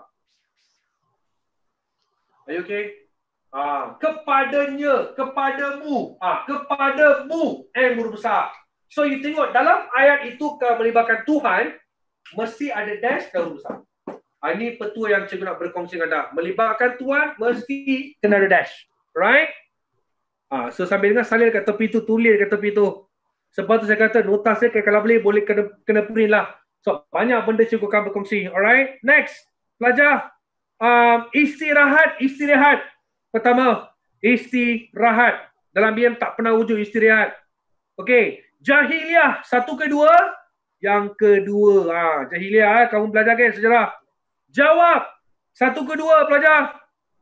Are you okay? Ah, kepadanya, kepadamu, ah, kepadamu and huruf besar. So you tengok dalam ayat itu kalau melibatkan Tuhan mesti ada dash dan huruf besar. Ah, ini petua yang cikgu nak berkongsi dengan anda. Melibatkan Tuhan mesti kena ada dash, right? Ah, so sambil dengar salin kat tepi tu, tulis kat tepi tu. Sebab tu saya kata nota saya kalau boleh boleh kena kena print lah. So banyak benda cikgu akan berkongsi. Alright, next pelajar. Um, istirahat, istirahat. Pertama, istirahat. Dalam bian tak pernah wujud istirahat. Okey, jahiliah satu kedua, yang kedua. Ha, jahiliah eh, kamu belajar kan sejarah. Jawab satu kedua pelajar.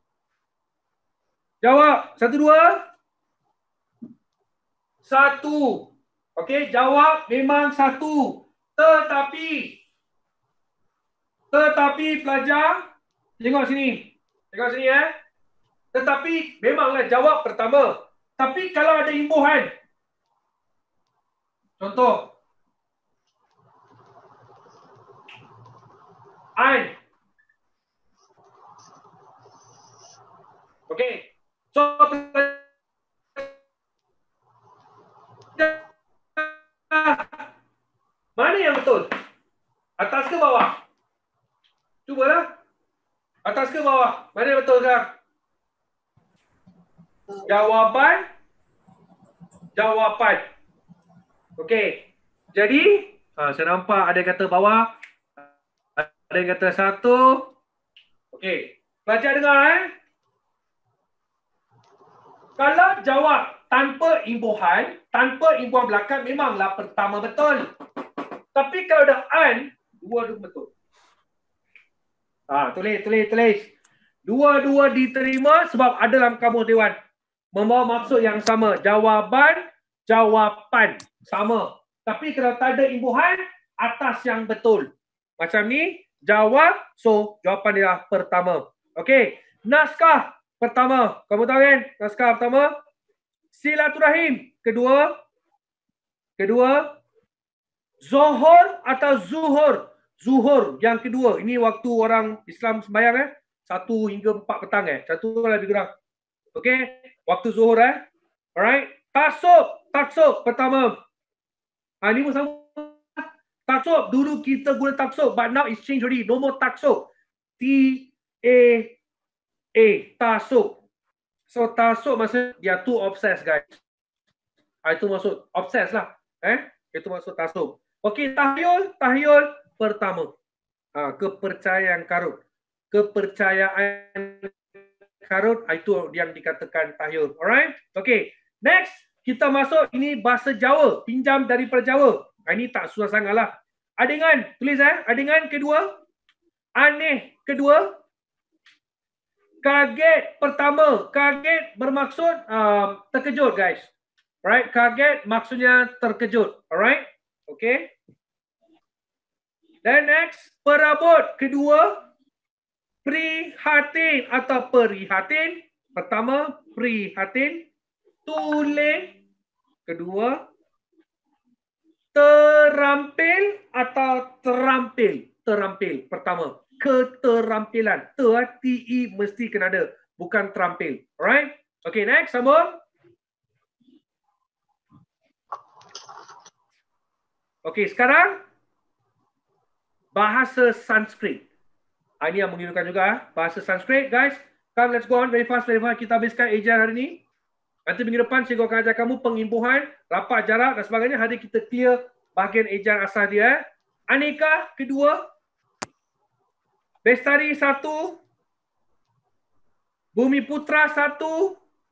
Jawab satu dua. Satu. Okey, jawab memang satu. Tetapi tetapi pelajar tengok sini. Tengok sini eh. Tetapi memanglah jawab pertama. Tapi kalau ada imbuhan. Contoh. An. Okey. So mana yang betul? Atas ke bawah? Cubalah. Atas ke bawah? Mana yang betul sekarang? Jawapan. Jawapan. Okey. Jadi, ha, saya nampak ada yang kata bawah. Ada yang kata satu. Okey. Pelajar dengar eh. Kalau jawab tanpa imbuhan, tanpa imbuhan belakang memanglah pertama betul. Tapi kalau ada an, dua-dua betul. Ah, tulis, tulis, tulis. Dua-dua diterima sebab ada dalam kamus dewan. Membawa maksud yang sama. Jawaban, jawapan. Sama. Tapi kalau tak ada imbuhan, atas yang betul. Macam ni, jawab. So, jawapan dia pertama. Okey. Naskah pertama. Kamu tahu kan? Naskah pertama. Silaturahim. Kedua. Kedua. Zuhur atau zuhur. Zuhur yang kedua. Ini waktu orang Islam sembahyang eh. Satu hingga empat petang eh. Satu lebih kurang. Okey. Waktu zuhur eh. Alright. Taksub. Taksub pertama. Ha, ini pun sama. Taksub. Dulu kita guna taksub. But now it's changed already. No more taksub. T A A. Taksub. So taksub maksudnya dia tu obses guys. Ha, itu maksud obses lah. Eh. Itu maksud taksub. Okey. Tahyul. Tahyul. Pertama, ha, kepercayaan karut. Kepercayaan karut, itu yang dikatakan tahyul. Alright? Okay. Next, kita masuk ini bahasa Jawa. Pinjam daripada Jawa. Ha, ini tak susah sangat lah. Adingan, tulis eh. Adingan kedua. Aneh kedua. Kaget pertama. Kaget bermaksud um, terkejut guys. Alright? Kaget maksudnya terkejut. Alright? Okay. Dan next, perabot kedua, prihatin atau perihatin. Pertama, prihatin. Tulen kedua, terampil atau terampil. terampil. Pertama, keterampilan. Ter, T E mesti kena ada. Bukan terampil. Alright? Okay, next. Sambung. Okay, sekarang bahasa Sanskrit. Ah, ini yang menggunakan juga bahasa Sanskrit, guys. Come, let's go on very fast, very fast. Kita habiskan ejan hari ini. Nanti minggu depan cikgu akan ajar kamu pengimbuhan, rapat jarak dan sebagainya. Hari kita clear bahagian ejan asal dia. Aneka kedua. Bestari satu. Bumi Putra satu.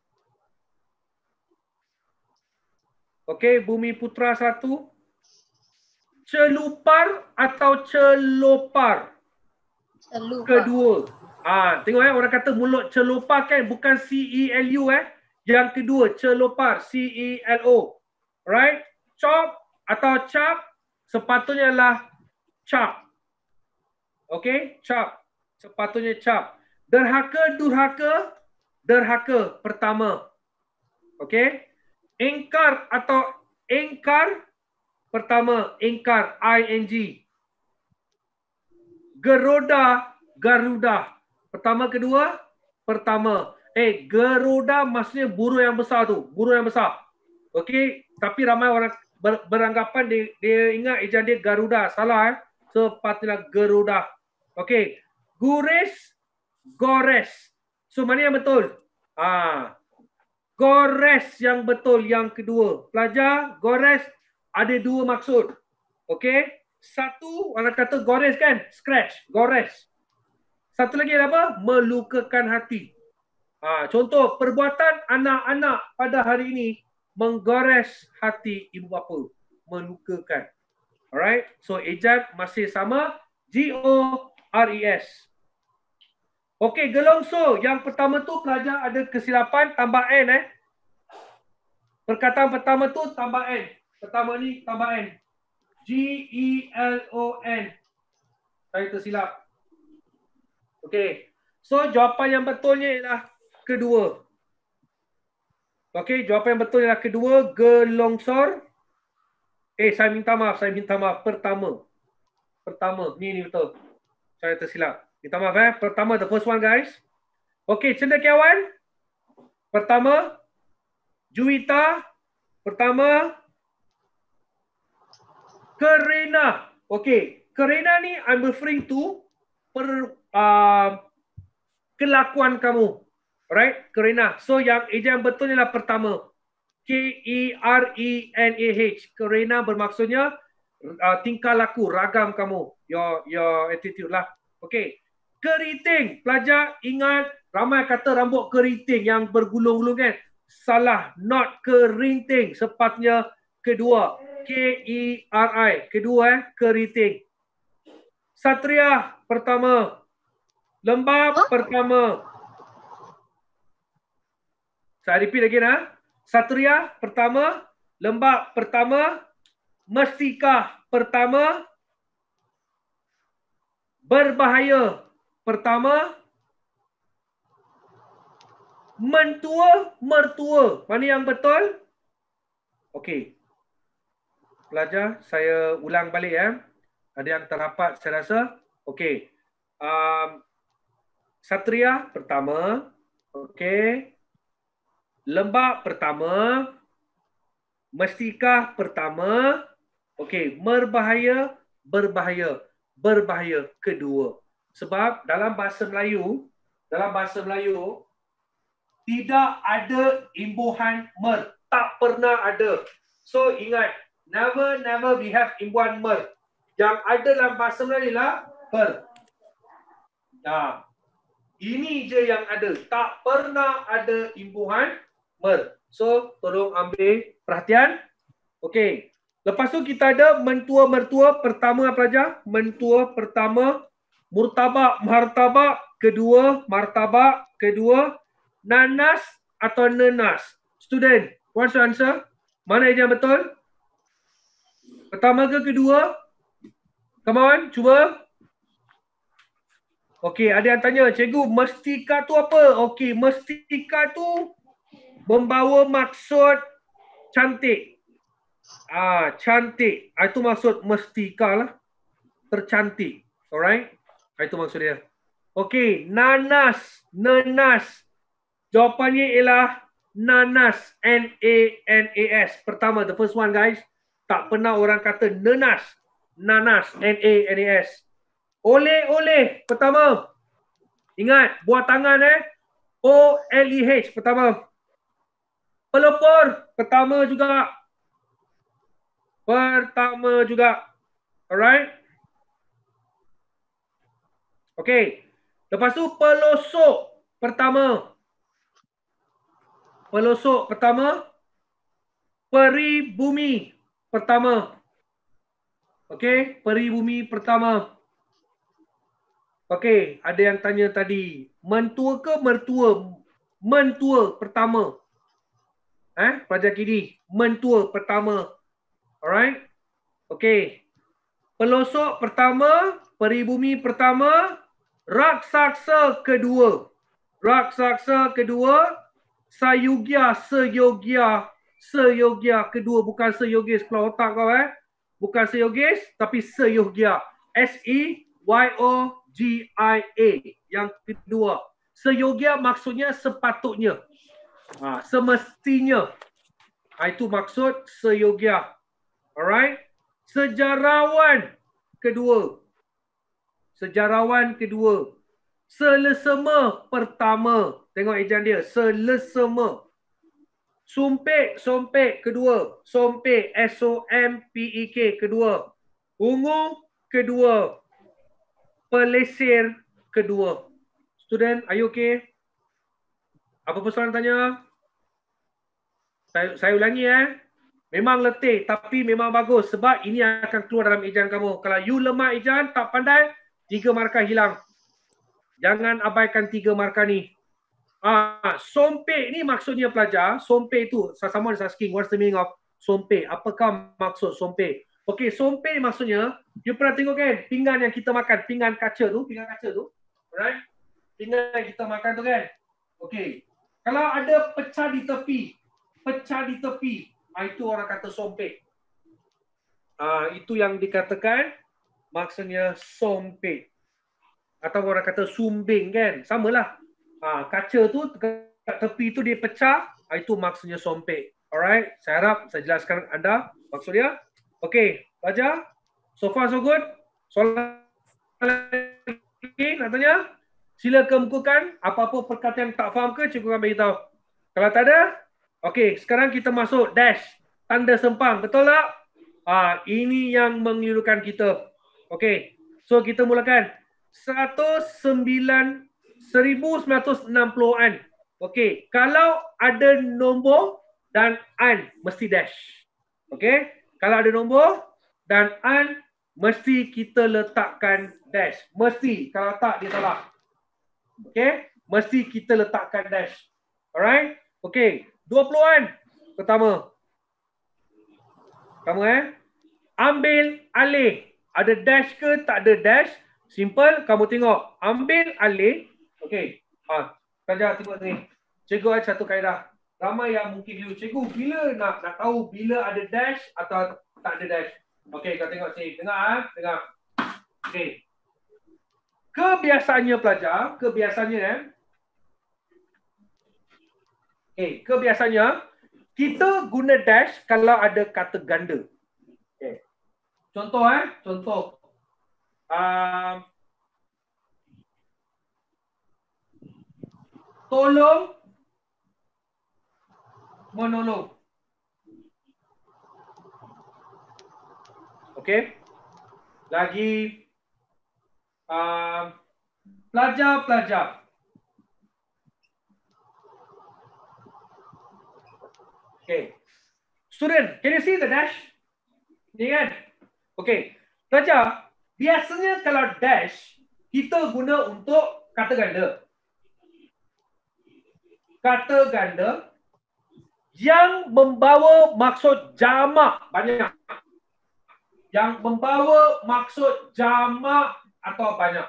Okey, Bumi Putra satu. Celupar atau celopar? Celupar. Kedua. Ah, tengok eh, orang kata mulut celopar kan, bukan C E L U eh. Yang kedua, celopar, C E L O. Right? Chop atau chop, sepatutnya lah chop. Okay? Chop. Sepatutnya chop. Derhaka, durhaka. Derhaka, pertama. Okay? Engkar atau engkar, pertama. Engkar, I N G. Geroda, garuda. Pertama, kedua. Pertama. Eh, Garuda maksudnya burung yang besar tu. Burung yang besar. Okey. Tapi ramai orang ber, beranggapan dia, dia ingat ejaan dia Garuda. Salah eh. Sepatutnya Garuda. Okey. Gures, gores. So, mana yang betul? Ah, Gores yang betul yang kedua. Pelajar, gores ada dua maksud. Okey. Satu, orang kata gores kan? Scratch. Gores. Satu lagi apa? Melukakan hati. Ha, contoh, perbuatan anak-anak pada hari ini menggores hati ibu bapa. Melukakan. Alright. So, ejaan masih sama. G O R E S. Okey, gelongso. Yang pertama tu pelajar ada kesilapan tambah N eh. Perkataan pertama tu tambah N. Pertama ni tambah N. G E L O N. Saya tersilap. Okey. So, jawapan yang betulnya ialah kedua. Okey, jawapan yang betul ialah kedua, gelongsor. Eh, saya minta maaf, saya minta maaf. Pertama. Pertama, ni ni betul. Saya tersilap. Minta maaf eh. Pertama, the first one guys. Okey, cendekiawan. Pertama. Juwita. Pertama. Kerena. Okey, kerena ni I'm referring to per, uh, kelakuan kamu. Alright, kerena. So yang ejaan betul ialah pertama. K E R E N A H. Kerena bermaksudnya uh, tingkah laku, ragam kamu. Your your attitude lah. Okey. Keriting. Pelajar ingat ramai kata rambut keriting yang bergulung-gulung kan. Salah. Not kerinting. Sepatutnya kedua. K E R I. Kedua eh. Keriting. Satria pertama. Lembap huh? pertama. Saya repeat lagi nah. Satria pertama, lembap pertama, mestika pertama, berbahaya pertama, mentua mertua. Mana yang betul? Okey. Pelajar, saya ulang balik ya. Ada yang terrapat saya rasa. Okey. Um, Satria pertama. Okey. Lembap pertama, mestika pertama, okey, berbahaya, berbahaya, berbahaya kedua. Sebab dalam bahasa Melayu, dalam bahasa Melayu tidak ada imbuhan mer, tak pernah ada. So ingat, never never we have imbuhan mer. Yang ada dalam bahasa Melayu lah ber. Nah, ini je yang ada, tak pernah ada imbuhan mer. So, tolong ambil perhatian. Okey. Lepas tu kita ada mentua mertua pertama pelajar. Mentua pertama. Murtabak, martabak. Kedua, martabak. Kedua, nanas atau nenas. Student, what's the answer? Mana yang betul? Pertama ke kedua? Come on, cuba. Okey, ada yang tanya, cikgu, mestika tu apa? Okey, mestika tu membawa maksud cantik. Ah, cantik. Ah, itu maksud mestika lah. Tercantik. Alright? Itu maksud dia. Okey, nanas, nanas. Jawapannya ialah nanas, N A N A S. Pertama, the first one guys. Tak pernah orang kata nanas. Nanas, N A N A S. Oleh-oleh, pertama. Ingat, buat tangan eh. O L E H, pertama. Pelopor, pertama juga. Pertama juga. Alright? Okey. Lepas tu pelosok, pertama. Pelosok, pertama. Peribumi, pertama. Okey, peribumi pertama. Okey, ada yang tanya tadi, mentua ke mertua? Mentua pertama. Eh, pelajar kini, mentua pertama. Alright? Okey. Pelosok pertama, peribumi pertama, raksasa kedua. Raksasa kedua, sayugya, seyogya, seyogya kedua, bukan seyogis keluar otak kau eh. Bukan seyogis, tapi seyogya. S E Y O G I A. Yang kedua. Seyogya maksudnya sepatutnya. Ha, semestinya. Ha, itu maksud seyogya. Alright. Sejarawan kedua. Sejarawan kedua. Selesema pertama. Tengok ejaan dia. Selesema. Sumpek, sompek kedua. Sompek, S O M P E K kedua. Ungu kedua. Pelesir kedua. Student, are you okay? Apa persoalan tanya? Saya, saya ulangi eh. Memang letih tapi memang bagus sebab ini akan keluar dalam ejaan kamu. Kalau you lemah ejaan, tak pandai, tiga markah hilang. Jangan abaikan tiga markah ni. Ah, sompek ni maksudnya pelajar, sompek tu, someone is asking what's the meaning of sompek? Apakah maksud sompek? Okey, sompek maksudnya, you pernah tengok kan pinggan yang kita makan, pinggan kaca tu, pinggan kaca tu. Alright? Pinggan yang kita makan tu kan. Okey. Kalau ada pecah di tepi, pecah di tepi, ah, itu orang kata sompek. Ah, itu yang dikatakan maksudnya sompek. Atau orang kata sumbing kan, samalah. Ha, kaca tu kat tepi tu dia pecah, itu maksudnya sompek. Alright, saya harap saya jelaskan anda maksud dia. Okey, pelajar, so far so good. Soalan lagi nak tanya? Sila kemukakan apa-apa perkataan yang tak faham ke, cikgu akan beritahu. Kalau tak ada, okey, sekarang kita masuk dash, tanda sempang, betul tak? Ha, ini yang mengelirukan kita. Okey, so kita mulakan. seratus sembilan seribu sembilan ratus enam puluhan. Okey, kalau ada nombor dan an mesti dash. Okey, kalau ada nombor dan an mesti kita letakkan dash. Mesti, kalau tak dia salah. Okey, mesti kita letakkan dash. Alright? Okey, dua puluhan. Pertama. Pertama eh. Ambil alih. Ada dash ke tak ada dash? Simple, kamu tengok. Ambil alih. Okey. Ha, pelajar tengok ni. Cikgu ada satu kaedah. Ramai yang mungkin you, cikgu bila nak nak tahu bila ada dash atau tak ada dash. Okey, kau tengok sini. Dengar ah, dengar. Okey. Kebiasaannya pelajar, kebiasaannya eh. Okey, kebiasaannya kita guna dash kalau ada kata ganda. Okey. Contoh eh, contoh. Um, tolong menolong. Okey. Lagi um, pelajar-pelajar. Okey. Student, can you see the dash? Ni kan? Okey. Pelajar, biasanya kalau dash kita guna untuk kata ganda. Kata ganda yang membawa maksud jamak banyak. Yang membawa maksud jamak atau banyak.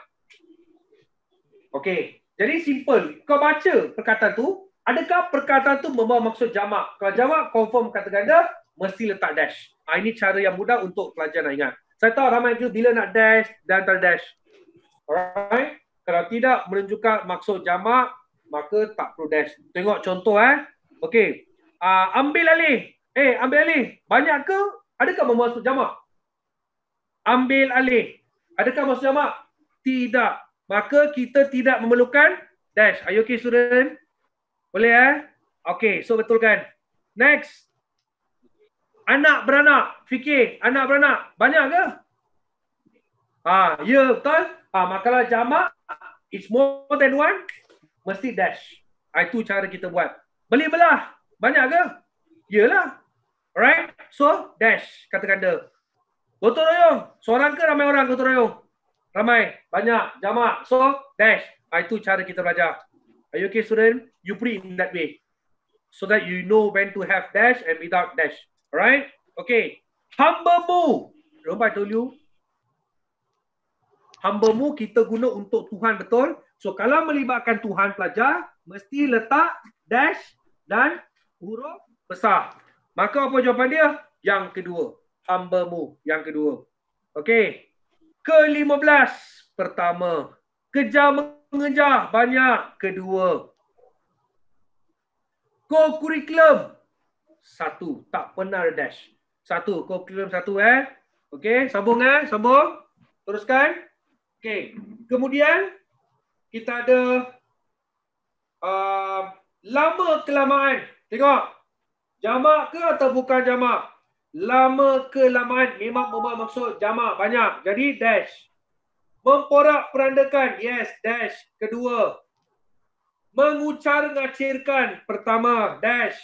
Okey, jadi simple. Kau baca perkataan tu, adakah perkataan tu membawa maksud jamak? Kalau jamak, confirm kata ganda, mesti letak dash. Ha, ini cara yang mudah untuk pelajar nak ingat. Saya tahu ramai tu bila nak dash dan tak dash. Alright. Kalau tidak menunjukkan maksud jamak, maka tak perlu dash. Tengok contoh eh. Okey. Uh, ambil alih. Eh, ambil alih. Banyak ke? Adakah bermaksud jamak? Ambil alih. Adakah maksud jamak? Tidak. Maka kita tidak memerlukan dash. Are you okay, student? Boleh eh? Okey, so betulkan. Next. Anak beranak. Fikir, anak beranak. Banyak ke? Ah, ya, betul. Ah, makalah jamak, it's more than one, mesti dash. Ah, itu cara kita buat. Beli belah. Banyak ke? Yalah. Alright. So, dash. Kata ganda. Gotong royong. Seorang ke ramai orang gotong royong? Ramai. Banyak. Jamak. So, dash. Ah, itu cara kita belajar. Are you okay, student? You put it in that way. So that you know when to have dash and without dash. Alright? Okay. Hamba-Mu. Remember I told you? Hamba-Mu kita guna untuk Tuhan, betul? So, kalau melibatkan Tuhan pelajar, mesti letak dash dan huruf besar. Maka apa jawapan dia? Yang kedua. Hamba-Mu. Yang kedua. Okey. ke lima belas. Pertama. Kejar mengejar. Banyak. Kedua. Co-curriculum. Satu. Tak pernah ada dash. Satu. Co-curriculum satu eh. Okey. Sambung eh. Sambung. Teruskan. Okey, kemudian kita ada uh, lama kelamaan. Tengok, jamak ke atau bukan jamak? Lama kelamaan memang memang maksud jamak banyak. Jadi dash. Memporak-perandakan, yes, dash. Kedua. Mengucar-ngacirkan, pertama, dash.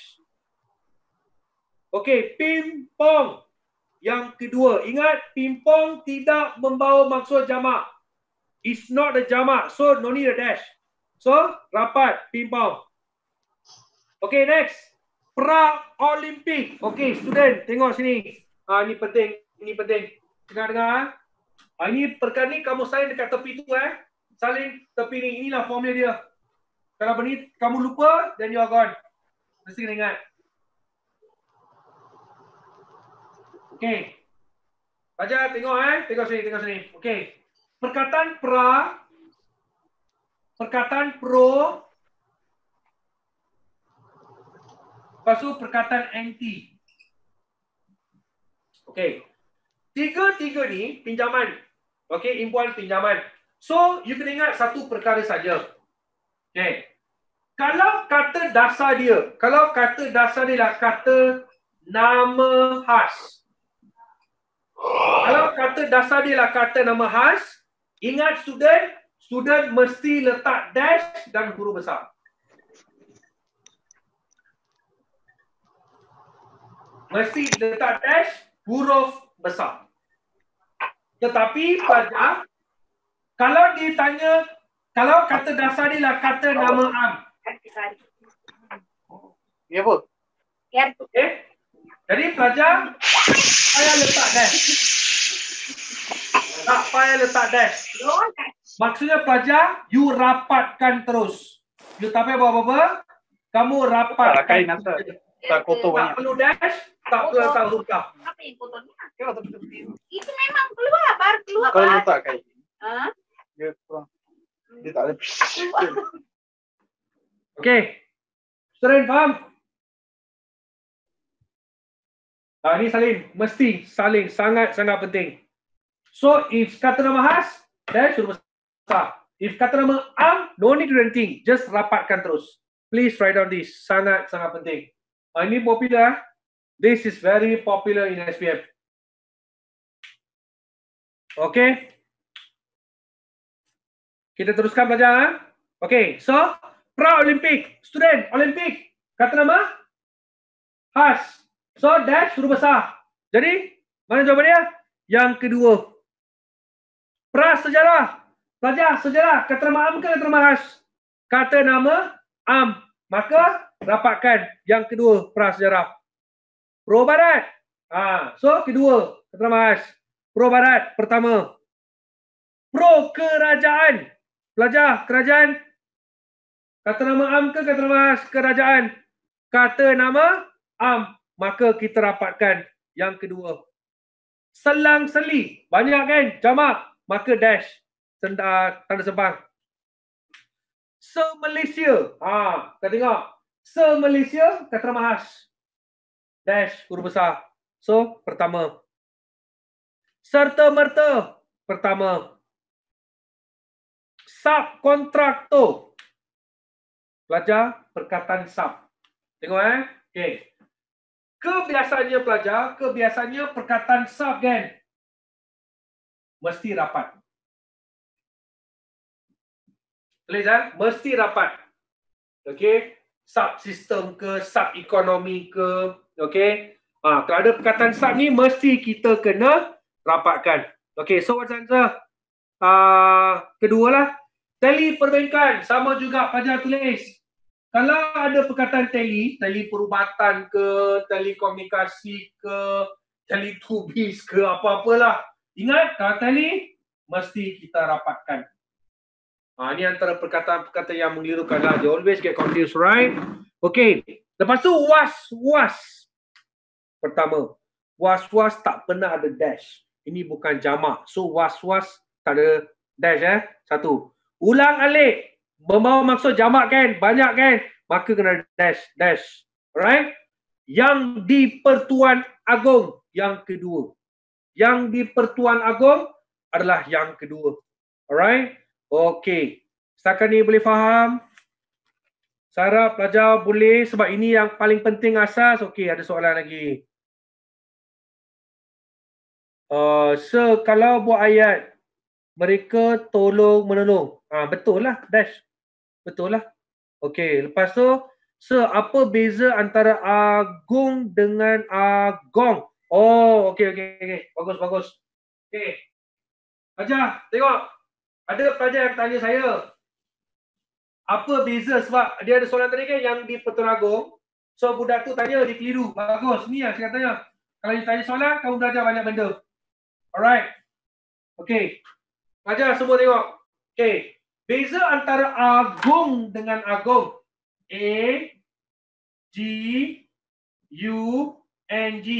Okey, ping-pong. Yang kedua, ingat ping-pong tidak membawa maksud jamak. It's not a jamak, so no need a dash. So, rapat, ping-pong. Okay, next. Pra-Olimpik. Okay, student, tengok sini. Ah, ini penting, ini penting. Dengar-dengar. Ah, ini perkara ni kamu salin dekat tepi tu eh. Salin tepi ni, inilah formula dia. Kalau benda kamu lupa, then you are gone. Mesti kena ingat. Okay. Baca, tengok eh. Tengok sini, tengok sini. Okay. Perkataan pra, perkataan pro, lepas tu perkataan anti. Okey. Tiga-tiga ni pinjaman. Okey, imbuhan pinjaman. So, you kena ingat satu perkara saja. Okey. Kalau kata dasar dia, kalau kata dasar dia lah kata nama khas. Kalau kata dasar dia lah kata nama khas, ingat student, student mesti letak dash dan huruf besar. Mesti letak dash, huruf besar. Tetapi pelajar, kalau ditanya, kalau kata dasar dia lah kata nama am. Ya, Bu. Okay? Jadi pelajar, payah letak dash. Tak payah letak dash. Maksudnya pelajar, you rapatkan terus. You tak payah buat apa-apa. Kamu rapatkan. Kain nanti. Tak kotor Tak banyak. perlu dash, tak perlu letak huruf besar. Apa yang kotornya? Itu memang keluar, baru keluar. Kalau letak kain, Ha? dia kurang. Dia tak ada. Okey. Student faham? Ah, ini salin. Mesti salin. Sangat-sangat penting. So, if kata nama khas, dash huruf besar. If kata nama am, no need to do anything. Just rapatkan terus. Please write down this. Sangat-sangat penting. Ah, ini popular. This is very popular in S P M. Okay. Kita teruskan belajar. Ha? Okay. So, pra-Olimpik. Student, Olimpik. Kata nama? Khas. So, dash huruf besar. Jadi, mana jawapannya? Yang kedua. Prasejarah. Pelajar, sejarah. Kata nama am ke kata nama khas? Kata nama am. Maka, rapatkan. Yang kedua, prasejarah. Pro Barat. Ha, so, kedua. Kata nama khas. Pro Barat. Pertama. Pro Kerajaan. Pelajar, kerajaan. Kata nama am ke kata nama khas? Kerajaan. Kata nama am. Maka kita rapatkan yang kedua. Selang-seli. Banyak kan? Jamak. Maka dash. senda, tanda sembang. Se-Malaysia. Ha, kita tengok. Se-Malaysia, kata mahas. Dash, huruf besar. So, pertama. Serta-merta, pertama. Subkontraktor. Pelajar, perkataan sub. Tengok eh. Okey. Kebiasaannya pelajar, kebiasaannya perkataan sub kan. Mesti rapat. Tulis eh? Mesti rapat. Okey. Subsistem ke, sub-ekonomi ke. Okey. Ha, kalau ada perkataan sub ni, mesti kita kena rapatkan. Okey, so what's the answer? Uh, kedua lah. Tele perbankan. Sama juga pelajar tulis. Kalau ada perkataan tele, tele perubatan ke, telekomunikasi ke, teletubbies ke, apa-apalah. Ingat, kalau tele, mesti kita rapatkan. Ha, ini antara perkataan-perkataan yang mengelirukan lah. You always get confused, right? Okay. Lepas tu, was, was. Pertama, was, was tak pernah ada dash. Ini bukan jamak. So, was, was tak ada dash eh. Satu. Ulang alik. Membawa maksud jamak kan? Banyak kan? Maka kena dash, dash. Alright? Yang di Pertuan Agong. Yang kedua. Yang di Pertuan Agong adalah yang kedua. Alright? Okey. Setakat ni boleh faham? Saya pelajar boleh sebab ini yang paling penting asas. Okey, ada soalan lagi. Uh, so, kalau buat ayat, mereka tolong menolong. Ah, betul lah, dash. Betul lah. Okey, lepas tu, so, apa beza antara agung dengan agong? Oh, okey, okey, okey. Bagus, bagus. Okey. Pelajar, tengok. Ada pelajar yang tanya saya, apa beza sebab dia ada soalan tadi kan yang di Pertuan Agong. So budak tu tanya, dia keliru. Bagus, ni yang saya tanya. Kalau dia tanya soalan, kamu belajar banyak benda. Alright. Okay. Pelajar semua tengok. Okay. Beza antara Agong dengan Agong. A, G, U, N G.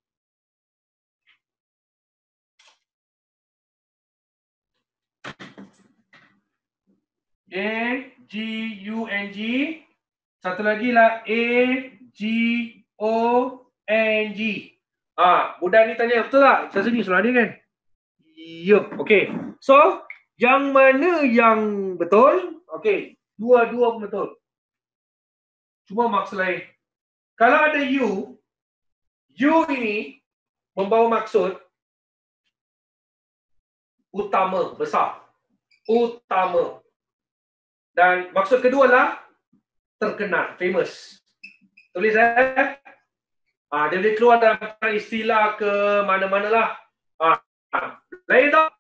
A, G, U, N, G. Satu lagi lah A, G, O, N, G. Ah, budak ni tanya betul tak? Saya sini soalan dia kan? Yup, okey. So, yang mana yang betul? Okey, dua-dua pun betul. Cuma maksud lain. Kalau ada U, U ini membawa maksud utama, besar. Utama. Dan maksud kedua lah terkenal, famous. Tulis eh. Ah, dia boleh keluar dalam istilah ke mana-mana lah. Ah, ah. Lain tak?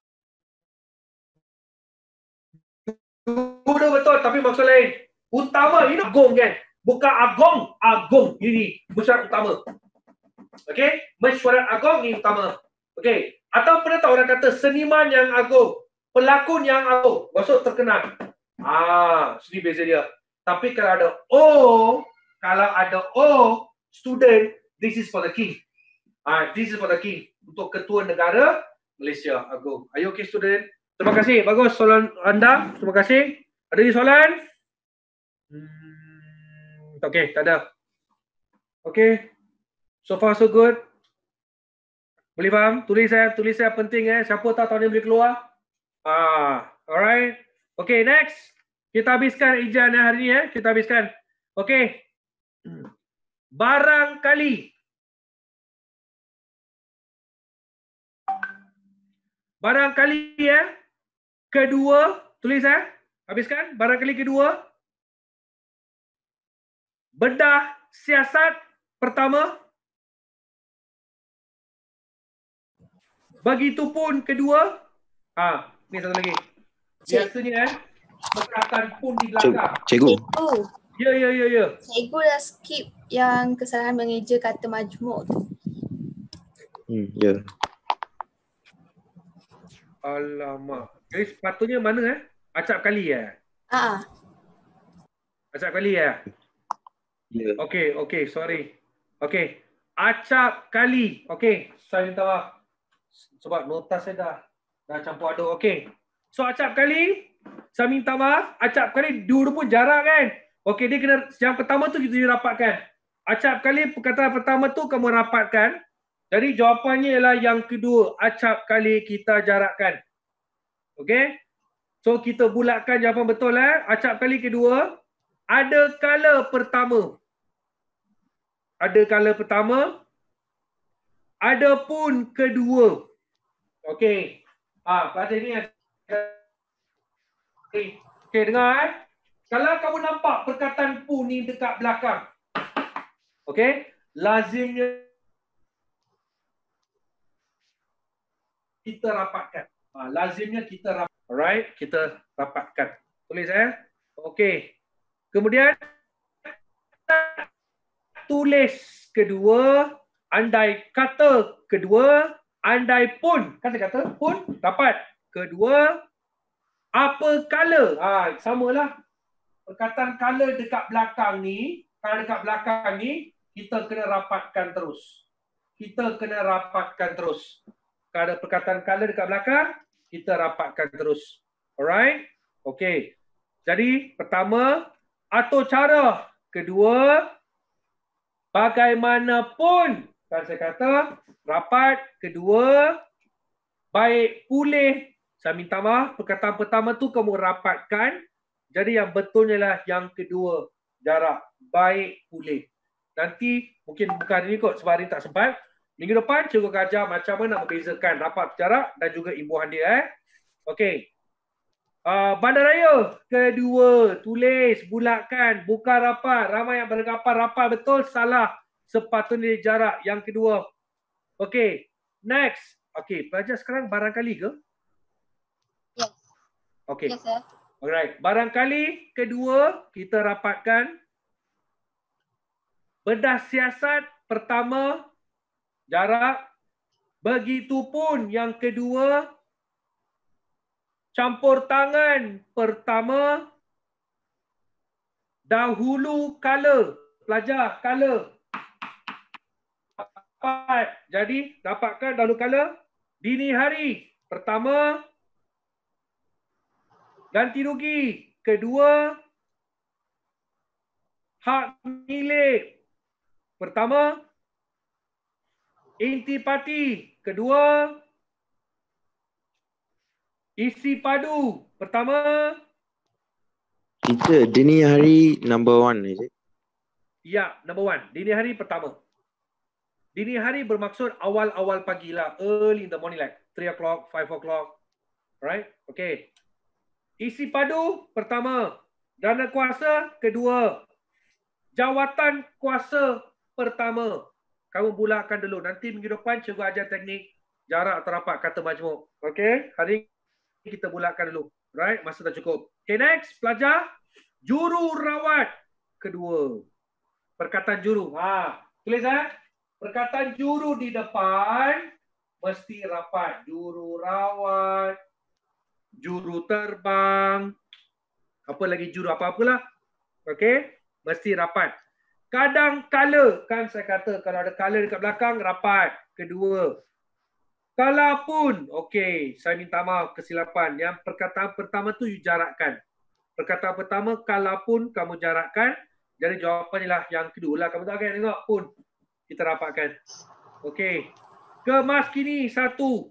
Dua betul tapi maksud lain. Utama ini agong kan? Bukan agong, agong ini mesyuarat utama. Okey? Mesyuarat agong ini utama. Okey. Atau pernah tak orang kata seniman yang agung, pelakon yang agung, maksud terkenal. Ah, sini beza dia. Tapi kalau ada O, kalau ada O, student, this is for the king. Ah, this is for the king. Untuk ketua negara Malaysia Agung. Are you okay, student? Terima kasih. Bagus soalan anda. Terima kasih. Ada lagi soalan? Hmm, okay, tak ada. Okay. So far so good. Boleh faham? Tulis saya, tulis saya penting eh. Siapa tahu tahun ni boleh keluar? Ah, alright. Okay, next. Kita habiskan Ijan hari ni eh. Kita habiskan. Okay. Barangkali. Barangkali eh. Kedua. Tulis eh. Habiskan. Barangkali kedua. Bedah siasat pertama. Begitupun kedua. Ah, ni satu lagi. Biasanya eh. Perkataan pun di belakang. Cikgu. Cikgu, Ya, ya, ya, ya. cikgu dah skip yang kesalahan mengeja kata majmuk tu. Hmm, ya. Alamak. Jadi sepatutnya mana eh? Acap kali eh? Ah, Acap kali eh? Ya. Okey, okey, sorry. Okey. Acap kali. Okey, saya minta maaf. Sebab nota saya dah dah campur aduk. Okey. So acap kali, saya minta maaf, acap kali dua pun jarak kan. Okey, dia kena, yang pertama tu kita rapatkan. Acap kali perkataan pertama tu kamu rapatkan. Jadi jawapannya ialah yang kedua, acap kali kita jarakkan. Okey. So kita bulatkan jawapan betul eh. Acap kali kedua, ada kala pertama. Ada kala pertama. Ada pun kedua. Okey. Ah, pada ni Okey, okay, dengar eh. Kalau kamu nampak perkataan pun ni dekat belakang. Okey, lazimnya kita rapatkan. Ha, lazimnya kita rapatkan. Alright, kita rapatkan. Tulis eh. Okey. Kemudian tulis kedua, andai kata kedua, andai pun, kan saya kata pun dapat. Kedua, apa kala? Ha, samalah. Perkataan kala dekat belakang ni, kalau dekat belakang ni, kita kena rapatkan terus. Kita kena rapatkan terus. Kalau ada perkataan kala dekat belakang, kita rapatkan terus. Alright? Okey. Jadi, pertama, atau cara. Kedua, bagaimanapun. Kan saya kata, rapat. Kedua, baik pulih. Saya minta maaf, perkataan pertama tu kamu rapatkan. Jadi yang betulnya lah yang kedua, jarak. Baik pulih. Nanti, mungkin bukan hari ni kot, sebab hari ni tak sempat. Minggu depan, cikgu akan ajar macam mana nak membezakan rapat jarak dan juga imbuhan dia. Eh. Okey. Uh, bandaraya kedua, tulis, bulatkan, bukan rapat. Ramai yang beranggapan rapat betul, salah. Sepatutnya jarak yang kedua. Okey. Next. Okey, pelajar sekarang barangkali ke? Yes. Okey. Yes, sir. Alright. Barangkali kedua, kita rapatkan. Bedah siasat pertama, jarak. Begitupun yang kedua, campur tangan pertama, dahulu kala. Pelajar, kala. Dapat. Jadi, dapatkan dahulu kala. Dini hari. Pertama, ganti rugi. Kedua, hak milik. Pertama, intipati. Kedua, isi padu. Pertama, Teacher, dini hari number one, is it? ya, number one. Dini hari pertama. Dini hari bermaksud awal-awal pagi lah. Early in the morning like three o'clock, five o'clock. Right? Okay. Isi padu pertama. Dana kuasa kedua. Jawatan kuasa pertama. Kamu bulatkan dulu. Nanti minggu depan cikgu ajar teknik jarak terapat kata majmuk. Okay? Hari ini kita bulatkan dulu. Right? Masa dah cukup. Okay, next. Pelajar. Juru rawat kedua. Perkataan juru. Ha, tulis eh. Perkataan juru di depan mesti rapat. Juru rawat. Juru terbang. Apa lagi juru apa-apalah. Okey. Mesti rapat. Kadang kala. Kan saya kata kalau ada kala dekat belakang, rapat. Kedua. Kalapun. Okey. Saya minta maaf kesilapan. Yang perkataan pertama tu you jarakkan. Perkataan pertama, kalapun kamu jarakkan. Jadi jawapannya lah yang kedua lah. Kamu tak akan tengok pun. Kita rapatkan. Okey. Kemas kini satu.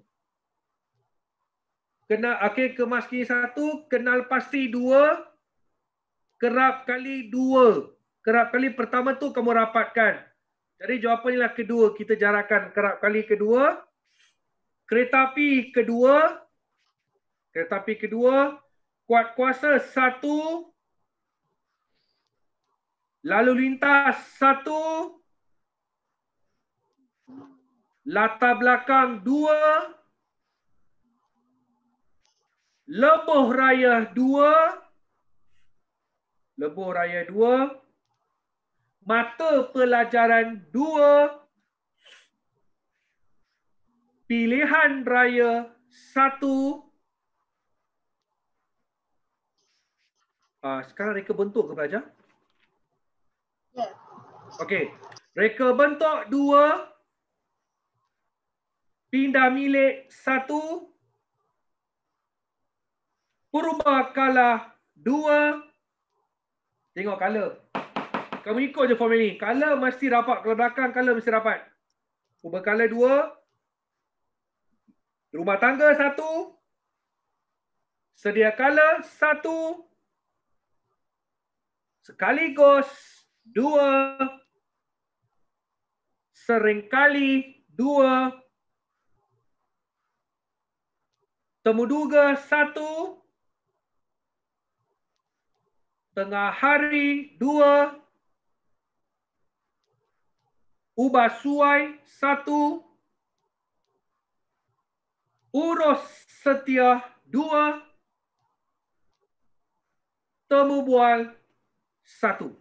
Kenal, okey, kemas kini satu. Kenal pasti dua. Kerap kali dua. Kerap kali pertama tu kamu rapatkan. Jadi jawapannya lah kedua. Kita jarakkan kerap kali kedua. Kereta api kedua. Kereta api kedua. Kuat kuasa satu. Lalu lintas satu. Latar belakang dua. Lebuh raya dua. Lebuh raya dua. Mata pelajaran dua. Pilihan raya satu. Ah, sekarang reka bentuk ke pelajar? Ya. Okey. Reka bentuk dua. Pindah milik satu. Purbakala dua. Tengok color. Kamu ikut je formula ni. Color mesti rapat. Kalau belakang color mesti rapat. Purbakala dua. Rumah tangga satu. Sedia kala satu. Sekaligus dua. Seringkali dua. Temuduga satu. Tengah hari dua. Ubah suai satu. Urus setia dua. Temu bual satu.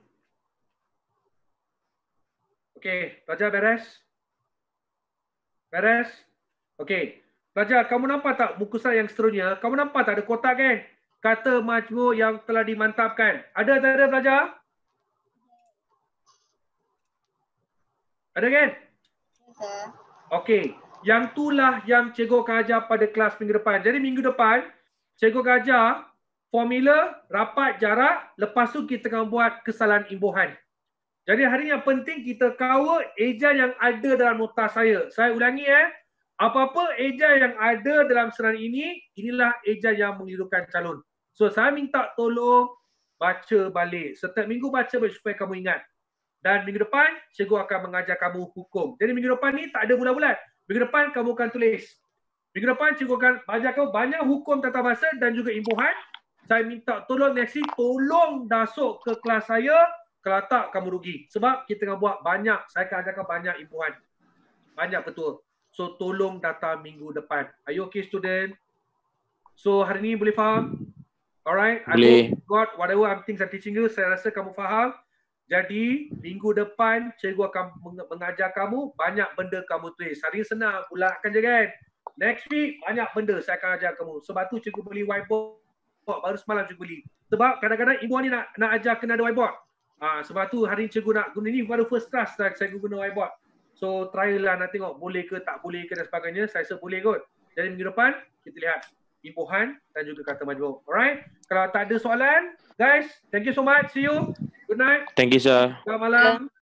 Okey, pelajar beres? Beres? Okey. Pelajar, kamu nampak tak muka saya yang seterusnya? Kamu nampak tak ada kotak kan? Kata majmuk yang telah dimantapkan. Ada tak ada pelajar? Ada kan? Okey. Yang itulah yang cikgu akan ajar pada kelas minggu depan. Jadi minggu depan, cikgu akan ajar formula, rapat, jarak. Lepas tu kita akan buat kesalahan imbuhan. Jadi hari ini yang penting kita cover eja yang ada dalam nota saya. Saya ulangi eh. Apa-apa eja yang ada dalam senarai ini, inilah eja yang menghidupkan calon. So saya minta tolong baca balik. Setiap minggu baca balik supaya kamu ingat. Dan minggu depan, cikgu akan mengajar kamu hukum. Jadi minggu depan ni tak ada bulat-bulat. Minggu depan kamu akan tulis. Minggu depan cikgu akan ajar kamu banyak hukum tata bahasa dan juga imbuhan. Saya minta tolong Nancy, tolong dasuk ke kelas saya. Kalau tak, kamu rugi. Sebab kita akan buat banyak. Saya akan ajarkan banyak imbuhan. Banyak betul. So, tolong datang minggu depan. Are you okay, student? So, hari ni boleh faham? Alright? Boleh. I hope God, whatever I'm things I'm teaching you, saya rasa kamu faham. Jadi, minggu depan, cikgu akan mengajar kamu, banyak benda kamu tulis. Hari ni senang, pulakkan je kan? Next week, banyak benda saya akan ajar kamu. Sebab tu cikgu beli whiteboard. Baru semalam cikgu beli. Sebab kadang-kadang imbuhan ni nak, nak ajar kena ada whiteboard. Ha, sebab tu hari ni cikgu nak guna ni baru first class dah saya guna whiteboard. So trial lah, nak tengok boleh ke tak boleh ke dan sebagainya. Saya rasa boleh kot. Jadi minggu depan kita lihat imbuhan dan juga kata majmuk. Alright. Kalau tak ada soalan, guys, thank you so much. See you. Good night. Thank you, sir. Selamat malam.